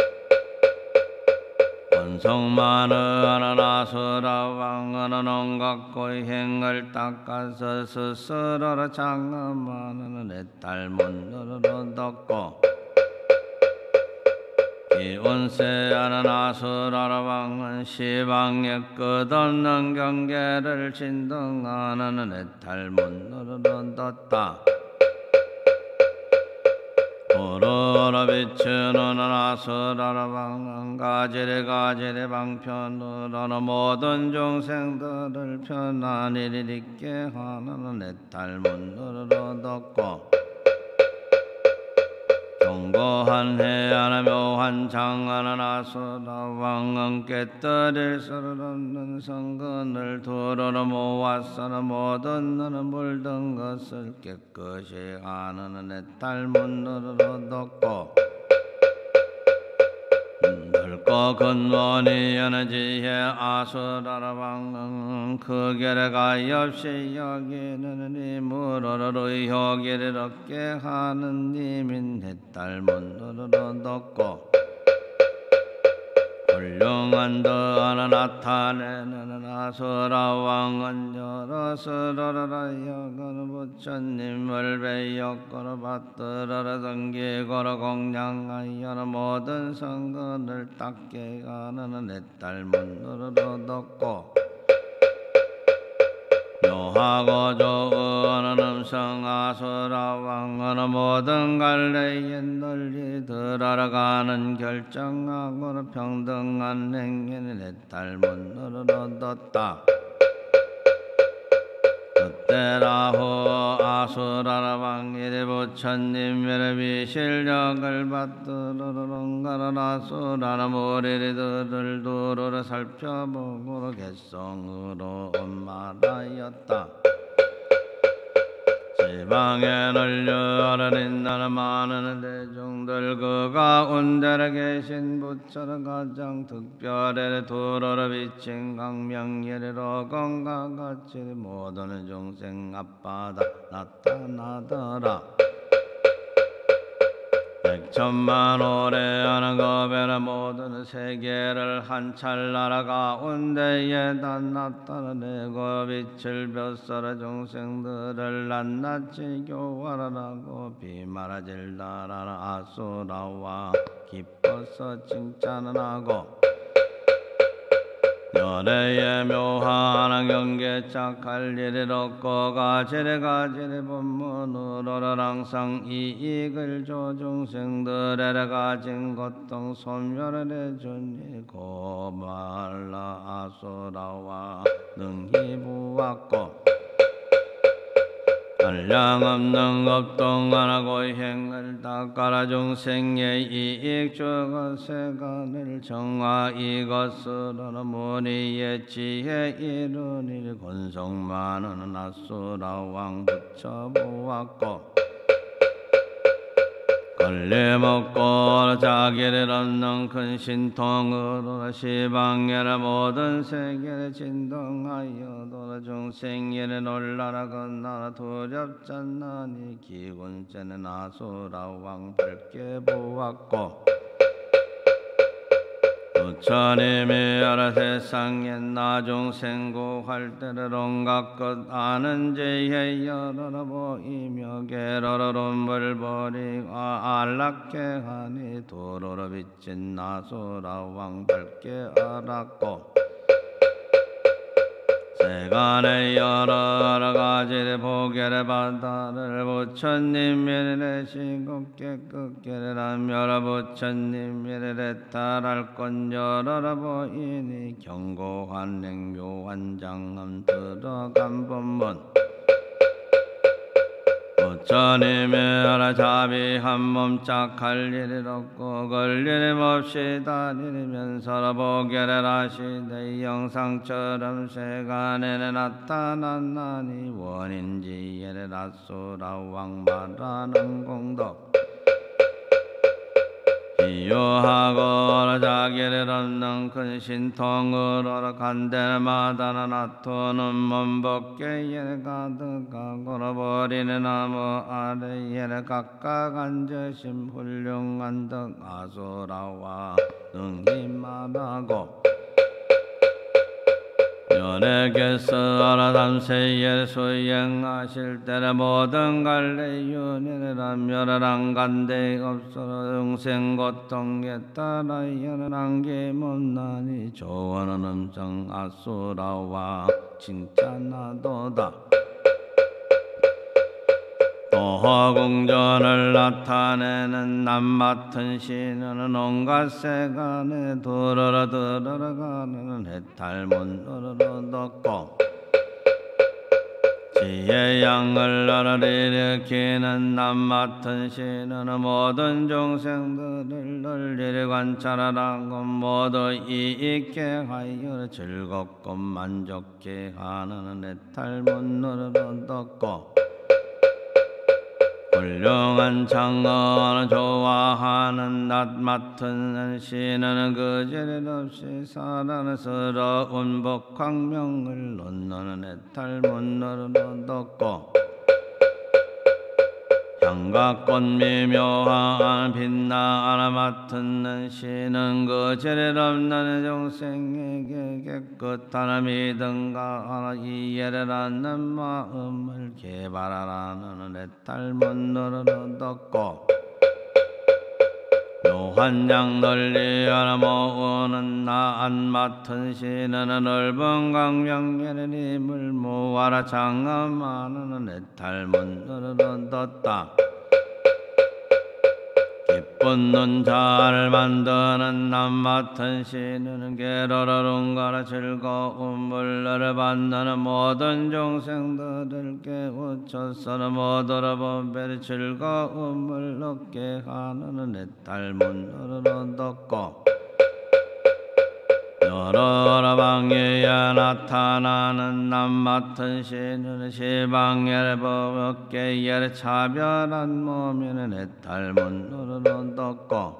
원성만은 아수라 왕은 온갖 고행을 닦아서 스스로 장엄하는 해탈문으로 덮고 이운세하는 아수라라방은 시방에 끝없는 경계를 진등하는 해탈문으로 떴다. 오로라 비추는 아수라라방은 가지레 방편으로는 모든 중생들을 편안히 있게 하는 해탈문으로 떴고 경고한 해안의 묘한 장안한 아수라왕은 깨뜨릴 수 없는 성근을 두루로 모았으나 모든 너는 물든 것을 깨끗이 하는 해탈문으로 덮고 넓고 근원이 여는 지혜 아수라왕은 그 결과 없이 여기는 힘으로 의욕을 얻게 하는 님인 해탈문으로 덮고 훌륭한德을 나타내는 아수라왕은 여러 스러라 여건 부처님을 배역거로 받들어라 섬기거로 공양하여 모든 성근을 닦게 하는 해탈문으로 덮고 묘하고 좋은 음성 아수라왕은 모든 갈래에 널리 들어가는 결정하고 평등한 행위는 해탈문으로 떴다. 그때라후 아수라왕이 부처님의 비실력을 받들어는 아수라는 무리들을 두루를 살펴보고 개성으로 말하였다. 지방에 널려 있는 많은 대중들 그 가운데 계신 부처는 가장 특별히 두루를 비친 강명예리로 건과 같이 모든 중생 앞바다 나타나더라. 백천만 오래하는 거변의 모든 세계를 한 찰나라 가운데에 다 나타내고 빛을 벼슬어 중생들을 낱낱이 교활하라고 비말하질다라는 아수라와 기뻐서 칭찬을 하고 연애의 묘한 경계 착할 일을 얻고 가지리 본문으로 항상 이익을 줘 중생들에게 가진 고통 소멸을 해주니 고말라 아수라와 능히 보았고 한량없는 겁동하고 행을 닦아라 중생의 이익 주고 세간을 정화 이것으로는 무리의 지혜 이르니 권성 많은 아수라왕 붙여보았고 걸림없고 자기를 얻는 큰 신통으로 시방의 모든 세계를 진동하여도 중생이를 놀라라 건나라 두렵잖나니 기운세는 아수라왕 밝게 보았고 부처님이 여러 세상에 나중생 구할 때를 온갖 것 아는 지혜 여러로 보이며 괴로움을 버리고 안락해 하니 도로로 비친 아수라왕 밝게 알았고 세간의 여러 가지 보게를 바다를 부처님이 내시고 깨끗게를 하며 부처님이 해탈할 건 여러 보이니 경고한 행묘한 장엄 들어간 법문 부처님이 자비한 몸 착할 일이 없고 걸림 없이 다니면서 보게를 하시되 영상처럼 세간에 나타났나니 원인지혜를 아수라왕 말하는 공덕 비유하고 자기를 얻는 큰 신통으로 간데마다 나토는 몸벗게에 가득하고 버리는 나무 아래에 각각 앉으신 훌륭한 덕 아수라와 능히 말하고 연예께서 아라담세에 수행하실 때에 모든 갈래윤회란 멸한 간대 없어라 영생 고통에 따라 연한 게 못나니 조원은 음성 아수라와 칭찬하도다. 도화공전을 나타내는 남맡은 신은 온갖 세간에 들어가는 해탈문으로 덮고 지혜양을 일으키는 남맡은 신은 모든 종생들을 널리 관찰하라고 모두 이익게 하여 즐겁고 만족케 하는 해탈문으로 덮고 훌륭한 창언을 좋아하는 낯 맡은 신은 그질 없이 사랑스러운 복황명을 논하는 해탈문으로 덮고 향각꽃 미묘한 빛나 맡은 신은 그질 없는众생에게 깨끗한 믿음과 이해를 하는 마음을 개발하라는 해탈문으로 덮고 묘한양 널리 모으는 나안 맡은 신은 넓은 광명에는 힘을 모아라 장엄하는 해탈문으로 뒀다. 기쁜 눈 잘 만드는 남 맡은 신은 괴로움과 즐거움을 받는 모든 종생들을 깨우쳐서 모두로 법의 즐거움을 얻게 하는 해탈문으로 덮고 여러 방에 나타나는 남 맡은 신은 시방에 법계에 차별한 몸에는 해탈문으로 덮고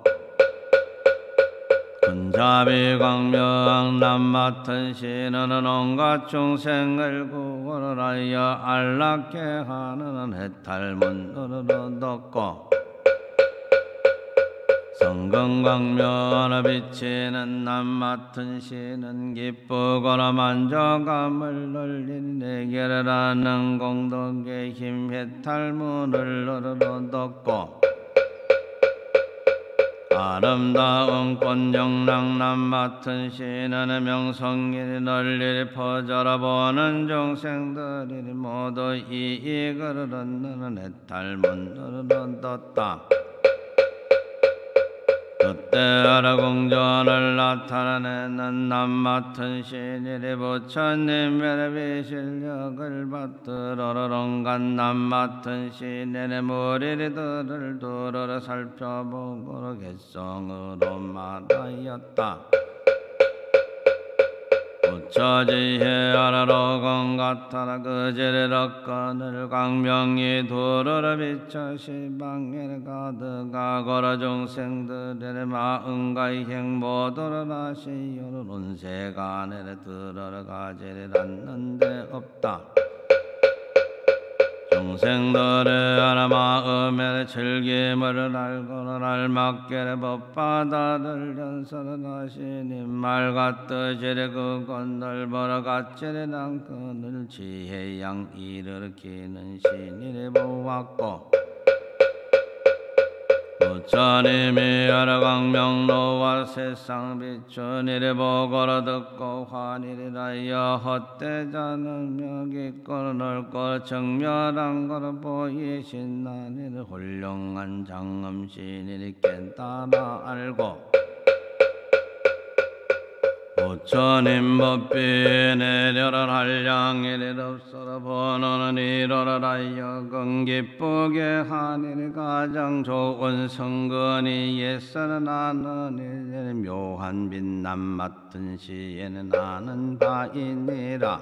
근자비 광명 남 맡은 신은 온갖 종생을 구원하여 안락케 하는 해탈문으로 덮고 성근광명을 비치는 남 맡은 신은 기쁘거나 만족감을 널린 내게를 하는 공덕의 힘 해탈문을 덮고 아름다운 꽃영랑 남 맡은 신은 명성이 널리 퍼져라 보는 종생들이 모두 이익을 얻는 해탈문으로 뒀다. 그때라 공전을 나타내는 남 맡은 신이 부처님의 비실력을 받들어 온갖 남 맡은 신의 무리들을 두루러 살펴보고 개성으로 말하였다. 부처지혜하라 공 같아라 그질 억건을 광명이 두루러 비쳐 시방에 가득하거라 종생들의 마음과 행 모두를 하시오로 논세간에 들어가지를 않는데 없다. 종생들의 마음의 즐김을 알고는 알맞게 법바다를 연설하시니 말 같듯이 그곳 넓어라 같지는 않거늘 지혜양 일으키는 신이 보았고 부처님이 여러 광명로와 세상 비춘 이를 보고라 듣고 환일이라여 헛되자는 묘기고 넓고 정멸한 거로 보이신 나니를 훌륭한 장엄신이니 깨달아 알고 부처님 법비 내려라 한량일 없어라 번호는 이뤄라여 긍기쁘게 하니니 가장 좋은 성근이 옛사는 나는 일에 묘한 빛남 맡은 시에는 아는 바이니라.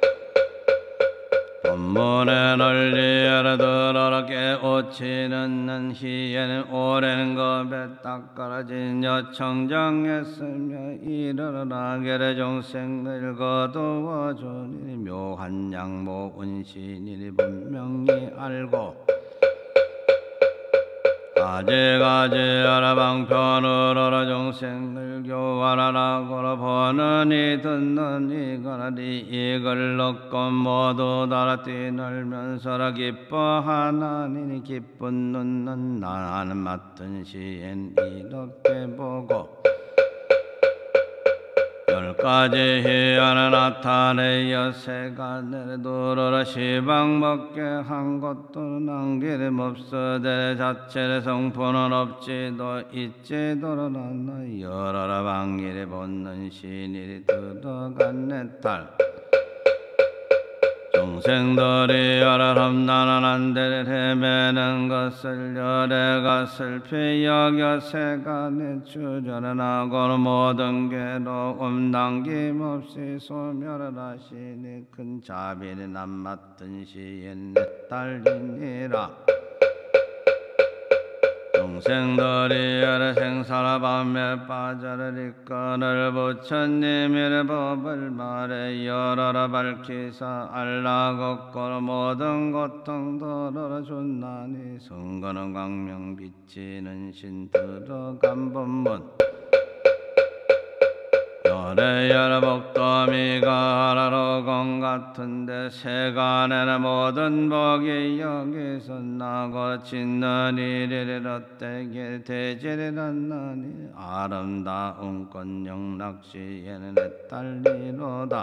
본문에 널리 알아들어라 깨우치는 희에는 오랜 겁에 닦아진 여청정했으며 이르라 계래 종생을 거두어주니 묘한 양모 운신이니 분명히 알고 가지가지 알아 방편으로라 종 정생을 교활하라고 보는 이 듣는 이거라리 이걸 넣고 모두 달아 뛰놀면서라 기뻐하나니 기쁜 눈은 나는 맡은 시엔 이렇게 보고 열 가지 희한을 나타내어 세간을 두루라 시방 먹게 한 것도 남기름 없으되 자체의 성품은 없지도 있지도록 나 여러라 방일에 본는 신일이 들어간 내 딸 중생들이 여러 험난한 안대를 헤매는 것을 열의 것을 피여겨 세간에 주전하고 모든 괴로움 남김없이 소멸을 하시니 큰 자비를 남 맡은 시엔 내 딸이니라. 중생들이 여러 생사라 밤에 빠져를 이건을 부처님의 법을 말해 열어라 밝히사 알라걷고 모든 고통들을 준나니 성거는 광명 비치는 신 들어간 법문 열의 열복도미가 하나로 공 같은데 세간에는 모든 복이 여기서 나고 짓는 일을 어때게 되지를 않나니 아름다운 권영 낚시에는 내 딸리로다.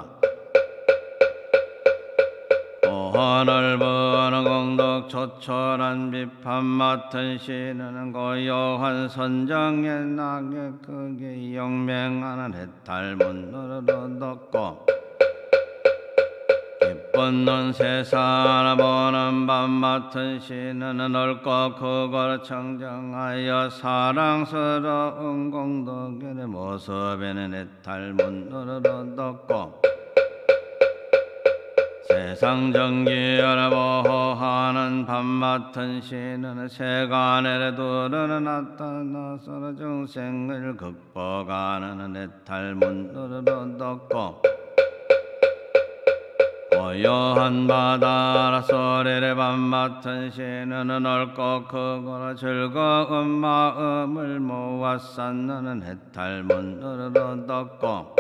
오늘 보는 공덕 초철한 비판 맡은 시는 고요한 선정의 낙에 크게 영맹하는 해탈문으로 덮고 기쁜 눈 세상 보는 밤 맡은 시는 넓고 크고 청정하여 사랑스러운 공덕의 모습에는 해탈문으로 덮고 세상 정기를 보호하는 밤 맡은 시는 세간에 두루는 나타나서 중생을 극복하는 해탈문으로 덮고 고요한 바다 소리를 밤 맡은 시는 넓고 크고 즐거운 마음을 모아 쌓는 해탈문으로 덮고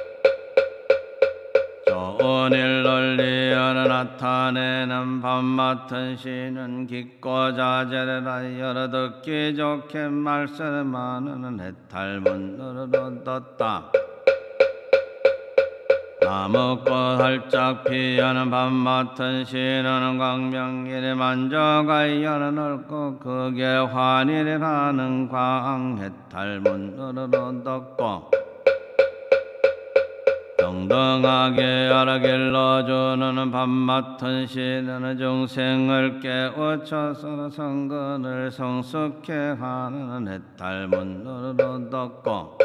좋은 일을 나타내는 밤 맡은 시는 깊고 자제를 하여 듣기 좋게 말씀하는 해탈문으로 떴다. 나무꽃 활짝 피하는 밤 맡은 시는 광명일에 만족하여 넓고 크게 환희를 하는 광 해탈문으로 떴고 동등하게 알아길러주는 밤 맡은 시는 중생을 깨우쳐서 성근을 성숙케 하는 해탈문으로 덮고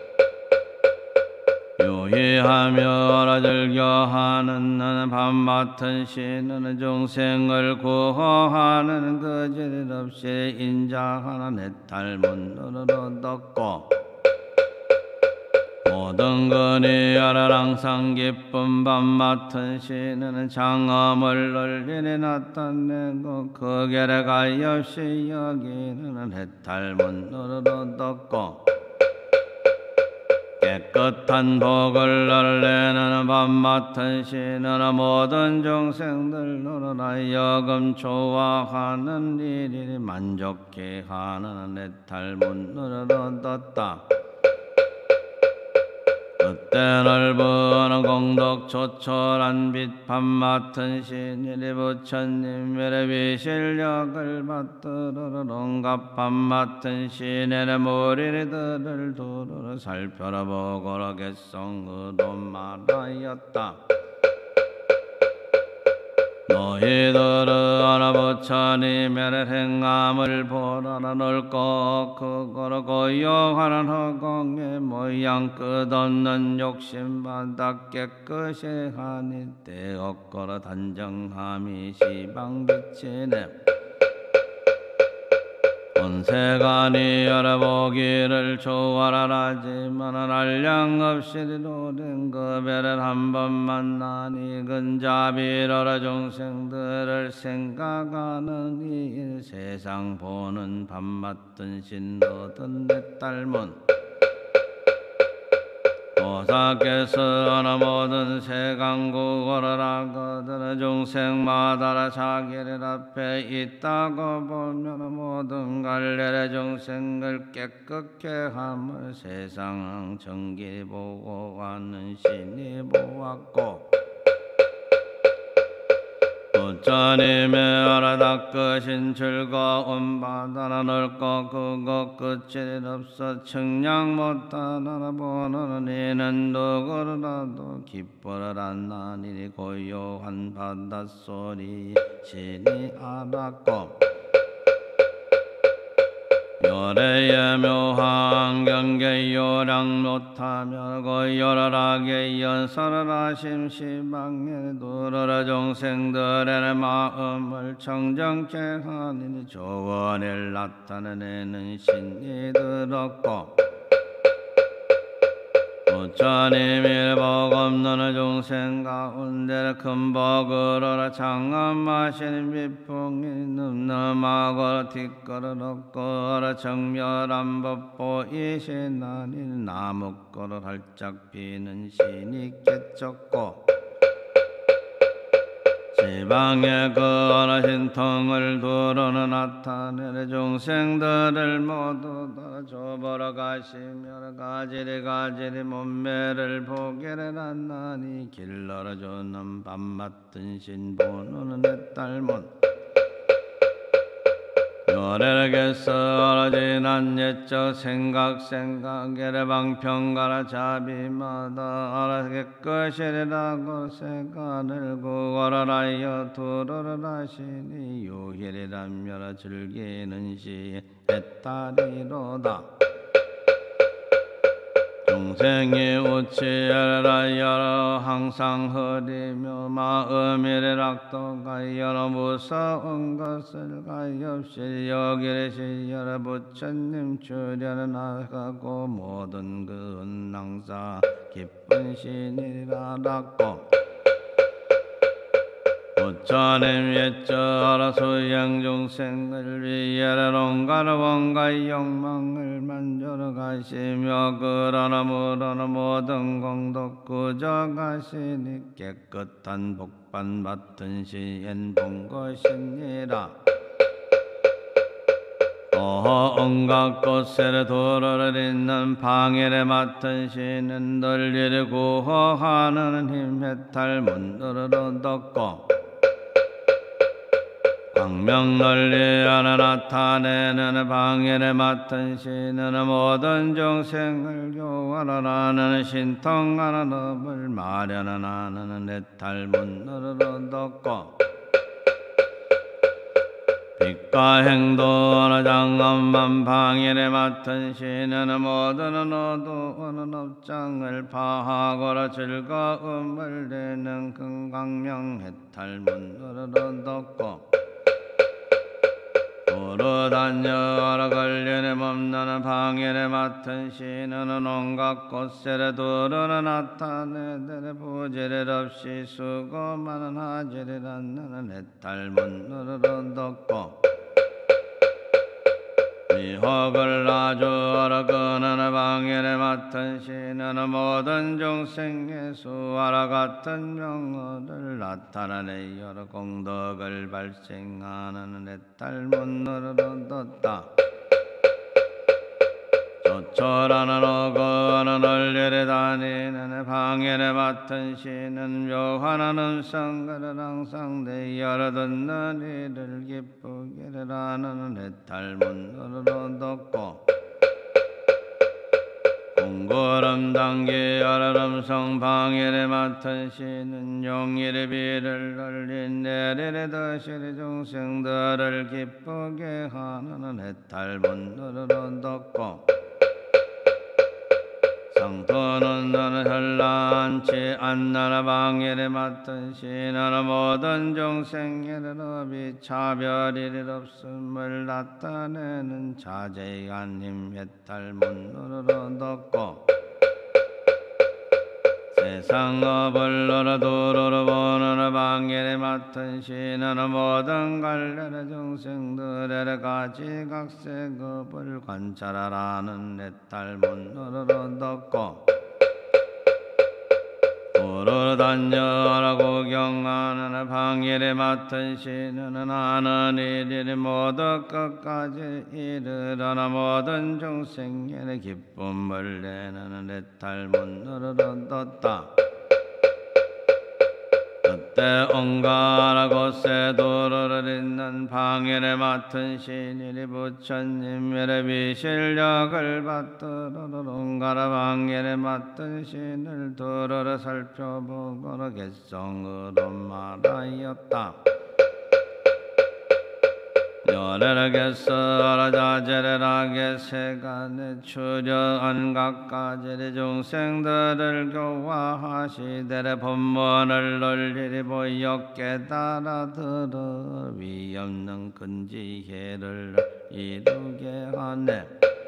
유의하며 즐겨하는 밤 맡은 시는 중생을 구호하는 그질 없이 인자하는 해탈문으로 덮고 모든 근이 항상 기쁜 밤 맡은 시는 장엄을 널리 나타내고 크게를 가엾이 여기는 해탈문으로 덮고 깨끗한 복을 널리는 밤 맡은 시는 모든 중생들로 하여금 좋아하는 일이 만족해 하는 해탈문으로 떴다. 그때 넓은 공덕 초철한 빛 밤 맡은 신일이 부처님의 비실력을 받들어 온갖 밤 맡은 신의 무리들을 두루 살펴보고 개성으로 말하였다. 너희들은 부처님의 행함을 보라라. 넓고 크고 고요한 허공의 모양 끝없는 욕심바다 깨끗이 하니 때없고 단정함이 시방비치네. 세간이 열어보기를 좋아라라지만 한량 없이 오랜 그 배를 한 번 만나니 근자비로라 중생들을 생각하는 이 세상 보는 밤 맡은 신도든 내 딸문 보살께서 어느 모든 세간국어라 그들의 중생마다 자기를 앞에 있다고 보면 모든 갈래의 중생을 깨끗게 함을 세상 정기 보고 가는 신이 보았고 부처님의 알아닦으신 즐거운 바다는 넓고 그곳 끝이 없어 측량 못한 알아보는 이는 누구라도 기뻐라나니 고요한 바닷소리 신이 알았고 요래의 묘한 경계 요량 못하며 고요하게 연설을 하심 시방에 두르러 중생들의 마음을 청정케 하니 조언을 나타내는 신이 들었고 부처님이 복 없는 중생 가운데 큰 복으로 장엄하신 비풍이 늠름하고 뒷걸을 얻고 정멸한 법 보이시나니 나무꽃을 활짝 피는 신이 깨쳤고 지방에 그 어느 신통을 두르는 나타내 중생들을 모두 다 줘보러 가시며 가지리 몸매를 보게를 하나니 길러러 주는 밥 맡은 신보는 내 딸문 요래에서 지난 옛적 생각에를 방평가라 자비마다 알아게 것이라고 세간을 구걸하여 두루를 하시니 유일이라며 즐기는 시에 딸이로다 중생이 우치하여 항상 흐리며 마음이 락도가여 무서운 것을 가엾이 여기를 시여 부처님 출현 나가고 모든 그 은낭사 기쁜 신이라고 부처님 옛절 수양 중생을 위해 온갖 원가 욕망을 만들어 가시며 그러나 물어나 모든 공덕 구저 가시니 깨끗한 복반 맡은 시엔 본 것이니라 온갖 곳에 도로를 잇는 방해를 맡은 시는 널리를 구호하는 힘의 탈문으로 덮고 광명널리 하나 나타내는 방해를 맡은 신은 모든 중생을 교활하는 신통하는 업을 마련하는 내 탈문으로 덮고 빛과 행도나 장엄한 방해를 맡은 신은 모든 어두운 업장을 파하고라 즐거움을 내는 금강명 해탈문으로 덮고 도로다녀라 걸리는 없는 방해를 맡은 신은 온갖 곳에 도로를 나타내들 부지를 없이 수고만은 하지를 않는 해탈문으로 덮고 미혹을 놔주어라 끄는 방해를 맡은 신은 모든 중생의 수와라 같은 명어를 나타내여 공덕을 발생하는 해탈문으로 뒀다 조철하는 오거는 널리를 다니는 방해를 맡은 신은 묘한 음성을 항상 내열어 듣는 이를 기쁘게를 하는 해탈문으로 덮고 공고름 당기열 음성 방해를 맡은 신은 용일의 비를 널린 내리를 드시리 중생들을 기쁘게 하는 해탈문으로 덮고 상토는 너는 현란치 않나라 방해를 맡은 신은 모든 중생에는 업이 차별일 없음을 나타내는 자제한 힘 해탈문으로 덮고 세상 업을 너로 도로로 보는 방해를 맡은 신은 모든 갈래의 중생들의 가지각색업을 관찰하라는 해탈문으로 덮고 도로 단여라고 경하는 방일에 맡은 신은 하는 일일 모두 끝까지 이르러나 모든 중생의 기쁨을 내는 내 탈문으로 얻었다. 그때 온가라고 세도로를 잇는 방일에 맡은 신일이 부처님의 비실력을 받들어 온가라 방일에 맡은 신을 도로를 살펴보고 개성으로 말하였다. 여래라겠어라 자제래라게 세간에 출려한 각가지의 중생들을 교화하시되래 본문을 널리 보여 깨달아 들어 위없는 근지혜를 이루게 하네.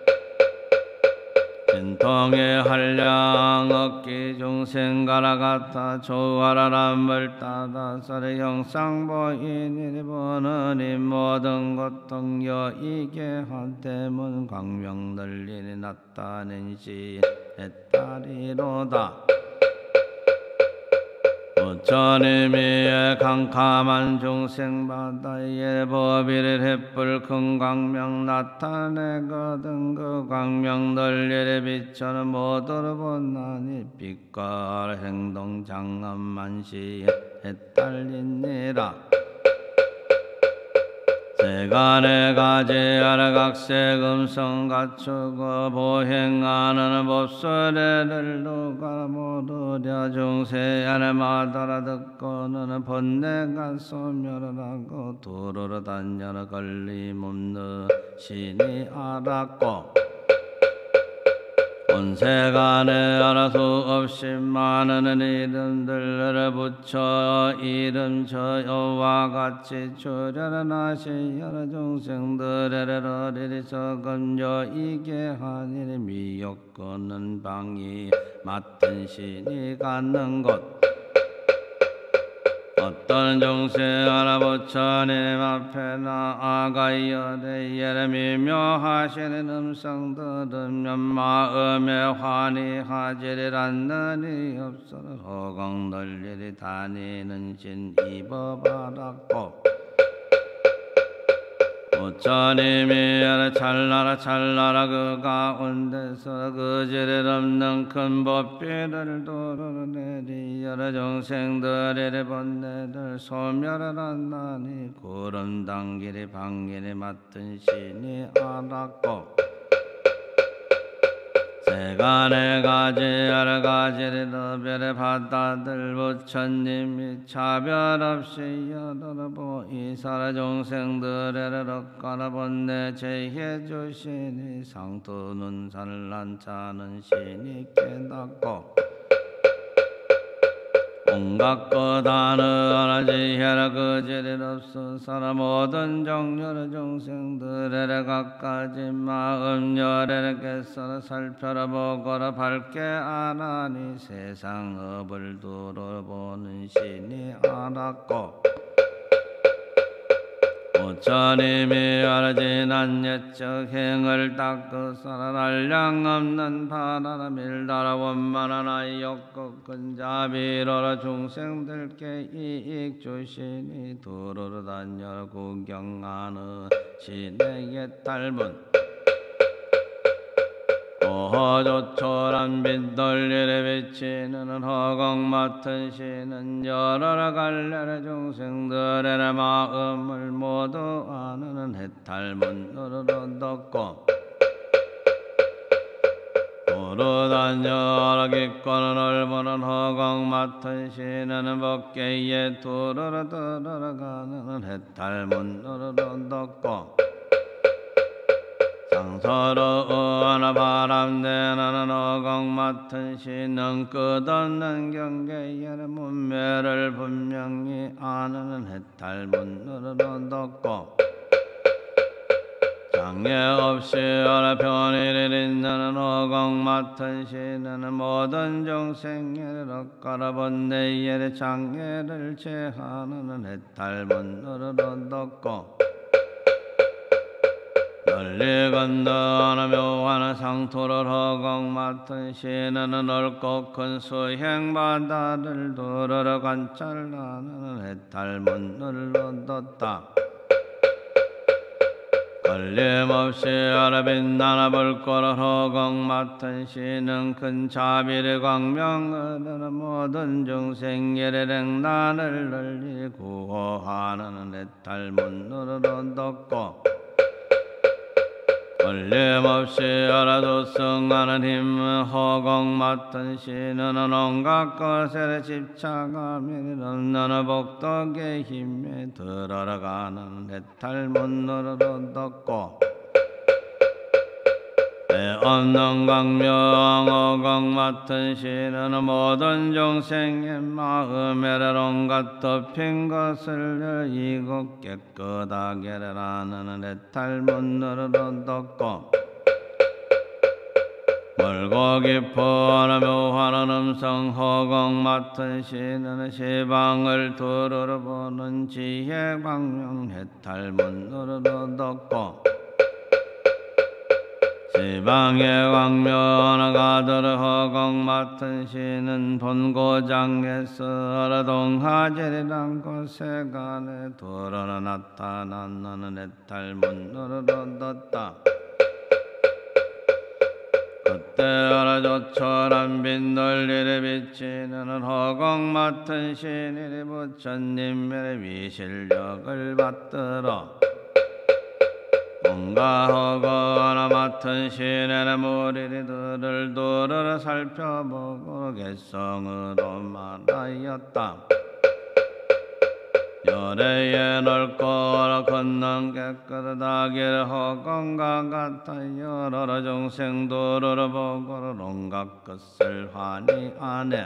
진통의 한량 얻기 중생가라 같아 조화라람을 따라서의 형상 보이니 보는 이 모든 고통여 이게 한때문 광명 널리 나타낸 시에 따리로다. 부처님의 캄캄한 중생 바다에 법일을 햇불 큰 광명 나타내거든. 그 광명 널리를 비춰는 모두를 본나니 빛과 행동 장엄만시에 딸리니라. 세간에 가지하라 각색 음성 갖추고 보행하는 법소리를 누가 모르랴. 중세 안에 마다라 듣고는 번뇌가 소멸하고 도로로 단녀라 걸림없는 신이 알았고 온 세간에 알아 수 없이 많은 이름들을 붙여 이름 저여와 같이 출현하시 여러 중생들의 어리리 적은여 이게 하니니 미욕거는 방이 맡은 신이 갖는 곳. 어떤 중생 하나 부처님 앞에 나아가 열에 미묘하시는 음성들은 마음에 환희하지를 않느니 없어라. 허공 널리 다니는 신 입어바랐고 부처님이 찰나라 그 가운데서 그지를 없는 큰 법비를 도로내리 여러 중생들의 번뇌를 소멸하나니 구름 당길이 방길이 맡은 신이 알았고 세간에 가지하라 가지를 너별의 바다들 부처님이 차별 없이 여러보이 살아 중생들의 럭가라 번뇌 제해 주시니 상투는 산란차는 신이 깨닫고 온갖 것 하나 지혜라 그지를 없으사라 모든 종류의 중생들의 각가지 마음 열애를 살펴라 보거라 밝게 아나니 세상 업을 돌아보는 신이 알았고 부처님이 알지난 옛적 행을 닦으사라 난량 없는 바라라 밀다라 원만하나 욕고 근자비로라 중생들께 이익 주시니 도로로 다녀라 구경하는 신의 옛 닮은 호조초란 빛 널리를 비치는 허공 맡은 신은 여러 갈래의 중생들의 마음을 모두 아는 해탈문으로 얻었고 도로 다녀라 깊고는 넓은 허공 맡은 신은 법계에 도로로 들어가는 해탈문으로 얻었고 상서로운 바람내는 허공 맡은 신은 끝없는 경계의 문매를 분명히 아는 해탈문으로 얻었고 장애 없이 편의를 잇는 허공 맡은 신은 모든 중생의 럭가라 번뇌의 장애를 제하는 해탈문으로 얻었고 천리 건너는 묘한 상토를 허공 맡은 시는 넓고 큰 수행 바다를 두르러 관찰하는 해탈문을 얻었다. 걸림없이 아라 빛나나 불꽃을 허공 맡은 시는 큰 자비를 광명하는 모든 중생의 랭난을 널리 구호하는 해탈문을 얻었고 걸림없이 알아두승하는 힘 허공 맡은 시는 온갖 것에 집착하며 없는 복덕의 힘에 들어가는 해탈문을 얻었고 때 없는 광명 허공 맡은 시는 모든 중생의 마음에 온갖 덮인 것을 이고 깨끗하게 하는 해탈문을 얻었고 멀고 깊어 묘한 음성 허공 맡은 시는 시방을 두루러 보는 지혜 광명 해탈문을 얻었고 지방의 광명 가들 허공 맡은 시는 본고장에서 동하제리란 곳에 간에 두루러 나타나는 해탈문을 얻었다. 그때 알아조철한 빛 널리를 비치는 허공 맡은 신이 부처님의 위실력을 받들어 온갖 허공 맡은 신의 무리들을 두루러 살펴보고 개성으로 말하였다. 열애에 넓고 걷는 깨끗하길 허공과 같아 여러 중생도를 보고 온갖 것을 환히 아네.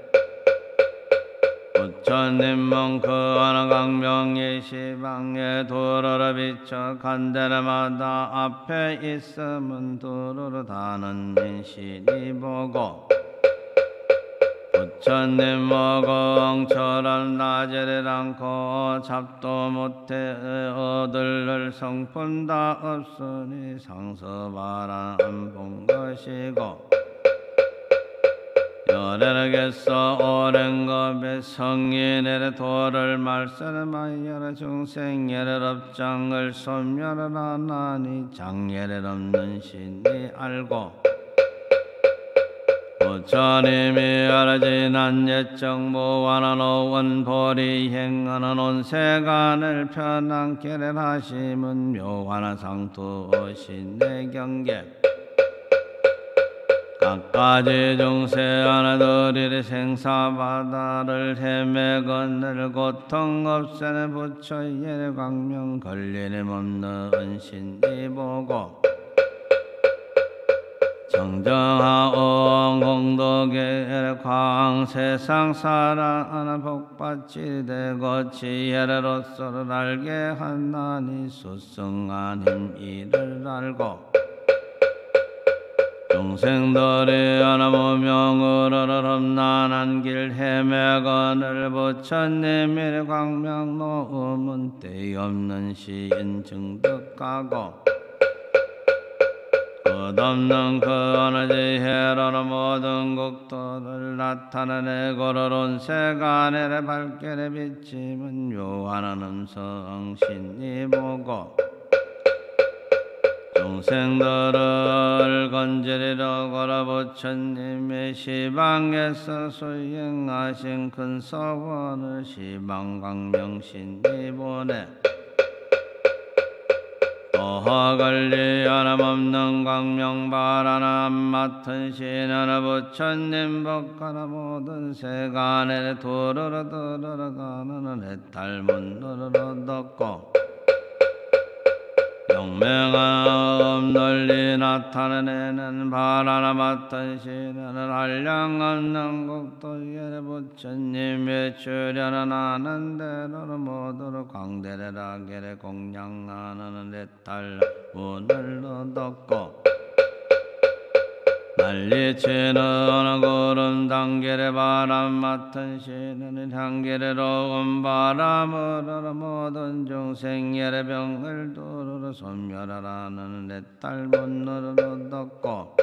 부처님은 그 어느 광명이 시방에 두루러 비쳐 간데마다 앞에 있으면 두루러 다는 인신이 보고 부처님 모공처럼 나지를 않고 잡도 못해 얻을 성품 다 없으니 상서바람 본 것이고 열애르겠어 오랜 겁에 성인의 도를 말씀하여 중생의 업장을 소멸하나니 장애를 없는 신이 알고 부처님이 알지난 예정 무한한 오원보리 행하는 온세간을 편안케 하심은 묘한 상투 신의 경계 각가지 중세 하나들이 생사바다를 헤매 건널 고통 없애는 부처의 광명 걸리림 없는 신이 보고 정정하온 공덕의 광세상 살아나 복받치 되고 지혜로서를 알게 하나니 수승한 힘 이를 알고 중생들이 하나 무명으로 험난한 길 헤매거늘 부처님의 광명 놓으면 때없는 시인 증득하고 끝없는 그 어느 지혜로 모든 국토를 나타내고를 온세간에 밝게 비치면 묘한 음성 신이 보고 중생들을 건지리러 걸어 부처님의 시방에서 수행하신 큰 서원을 시방광명신이 보내 도화관리 하나없는 광명바라나 맡은 신하나 부처님 법하나 모든 세간에 두루러 들어가는 해탈문을 얻었고 용맹함 널리 나타내는 바라나 맡은 신은 한량 없는 국토에 부처님의 출현은 하는 대로 모두로 광대레라게를 공양하는 해탈문을 얻었고 난리치는 구름 단길에 바람 맡은 시는 향길에 로운 바람으로 모든 중생 예레병을 두루루 소멸하라는 내 딸 문으로 덮고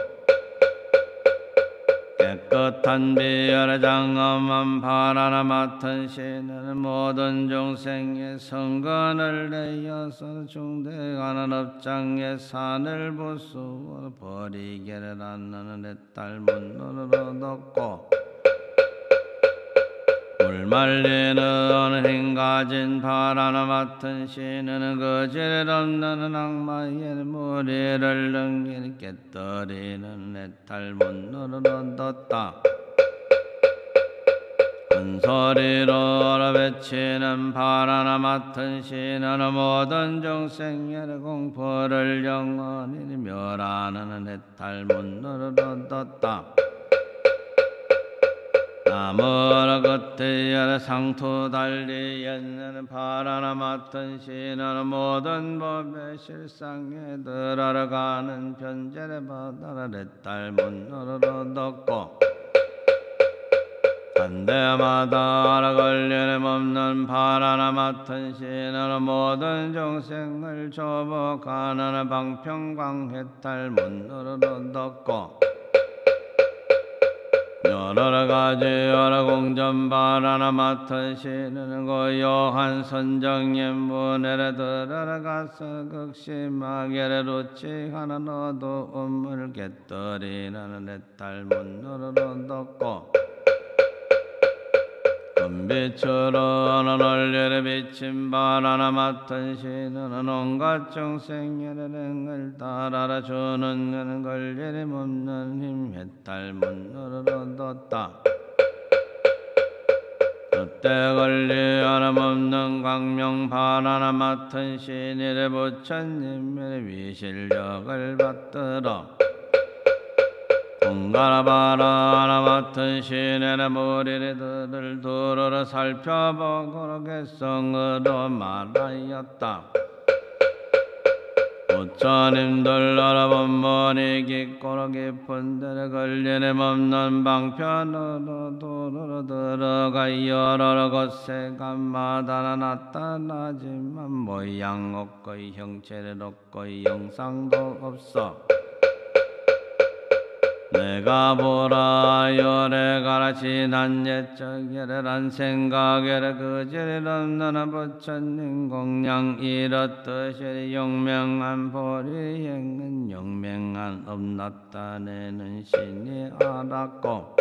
깨끗한 비열의 장엄한 바라나 맡은 시는 모든 중생의 성근을 내어서 중대하는 업장의 산을 부수어 버리게를 않는 내 딸 문으로 덮고 물 말리는 힘 가진 바라나 맡은 시는 거질 없는 악마의 무리를 능히 깨뜨리는 내 딸 문으로 뒀다. 큰 소리로 외치는 바라나 맡은 시는 모든 중생의 공포를 영원히 멸하는 내 딸 문으로 뒀다. 나무라 겉에 상투 달리 옛날 바라나 맡은 시는 모든 법의 실상에 들어가는 변제를 받아라 내 딸 문으로 덮고 한 대마다 걸리는 없는 바라나 맡은 시는 모든 중생을 조복하는 방평광해 딸 문으로 덮고 여러 가지 여러 공전 바라나 맡은 시는 고요한 선정의 문에를 들어가서 극심하게 루치하나 어두움을 깨뜨리는 내 딸 문으로 덮고 금빛으로 널리를 비친 바라나 맡은 시는 온갖 중생의 능을 따라라 주는 걸리림 없는 힘의 딸 문으로 뒀다. 그때 걸리어름 없는 광명 바라나 맡은 시니를 부처님의 위실력을 받들어 공가라 바라나 맡은 시내는 무리들을 두루루 살펴보고 개성으로 말하였다. 부처님들 여러분머니 깊고 깊은 데를 걸리는 없는 방편으로 두루루 들어가 여러 곳에 간마다 나타나지만 모양 없고 형체를 없고 영상도 없어. 내가 보라요 내가 지난 옛적에를 한 생각에를 그질 없는 부처님 공양 이렇듯이 용맹한 보리행은 용맹한 없나타내는 신이 알았고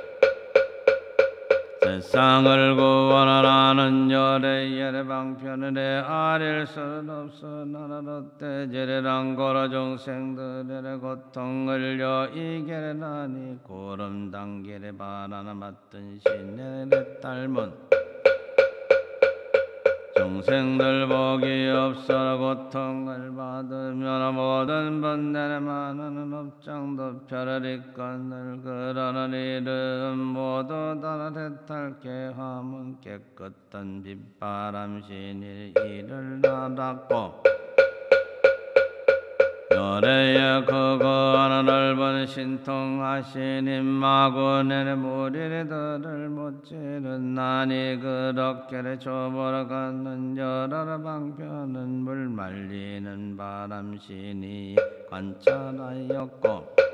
세상을 구원하라는 열의 방편을 아릴 수는 없어 나라로 때지리란 고로 중생들의 고통을 여이게라니 구름 단길에 바라나 맡은 신의 내 딸문 중생들 복이 없어 고통을 받으며 모든 번뇌를 많은 업장도 별을 이건을 그러는 일은 모두 다 대탈케 하면 깨끗한 빛바람 신이 이를 알았고 열애의 크고 넓은 신통하신 마구네는 무리들을 못지른 나니 그렇게 좁아라 가는 여러 방편은 물 말리는 바람 신이 관찰하였고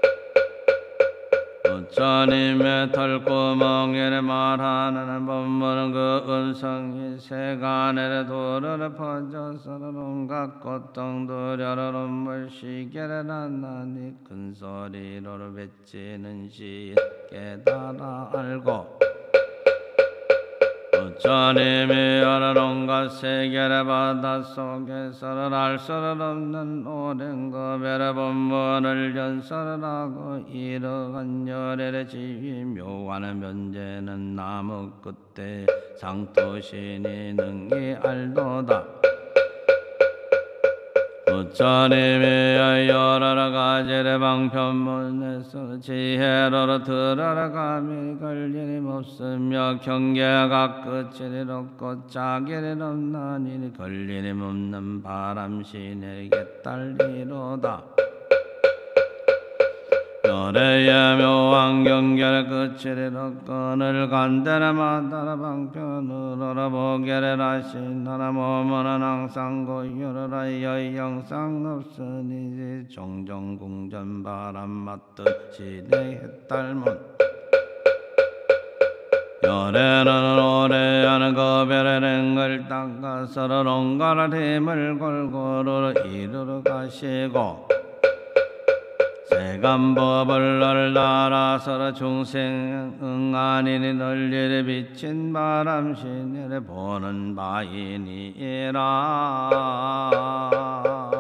부처님의 털구멍에 말하는 법문은 그 음성이 세간에 도르르 퍼져서 온갖 고통 두려로 눈물시계를 나나니 큰 소리로 외치는 시 깨달아 알고 부처님이 여러 온갖 세계를 바닷속에서는 알 수는 없는 오랜 법의 법문을 연설하고 이러한 열애의 지위 묘한 면제는 나무 끝에 상투신이 능히 알도다. 부처님이 여러 가지의 방편문에서 지혜로 들어가며 걸림이 없으며 경계가 끝이 없고 자기를 없나니 걸림이 없는 바람신에게 딸리로다. 열애의 묘한 경계를 끝이리라 끈을 간대라 마다라 방편으로 알아보게를 하시나라 몸은 항상 고유라 여영상 없으니 종종 궁전 바람 맞듯 시대의 딸문 열애는 오래하는 거별의 랭을 닦아서로 롱가라 힘을 골고루 이루러 가시고 세간법을 날아서라 중생 응아니니 널리를 비친 바람 신이를 보는 바이니라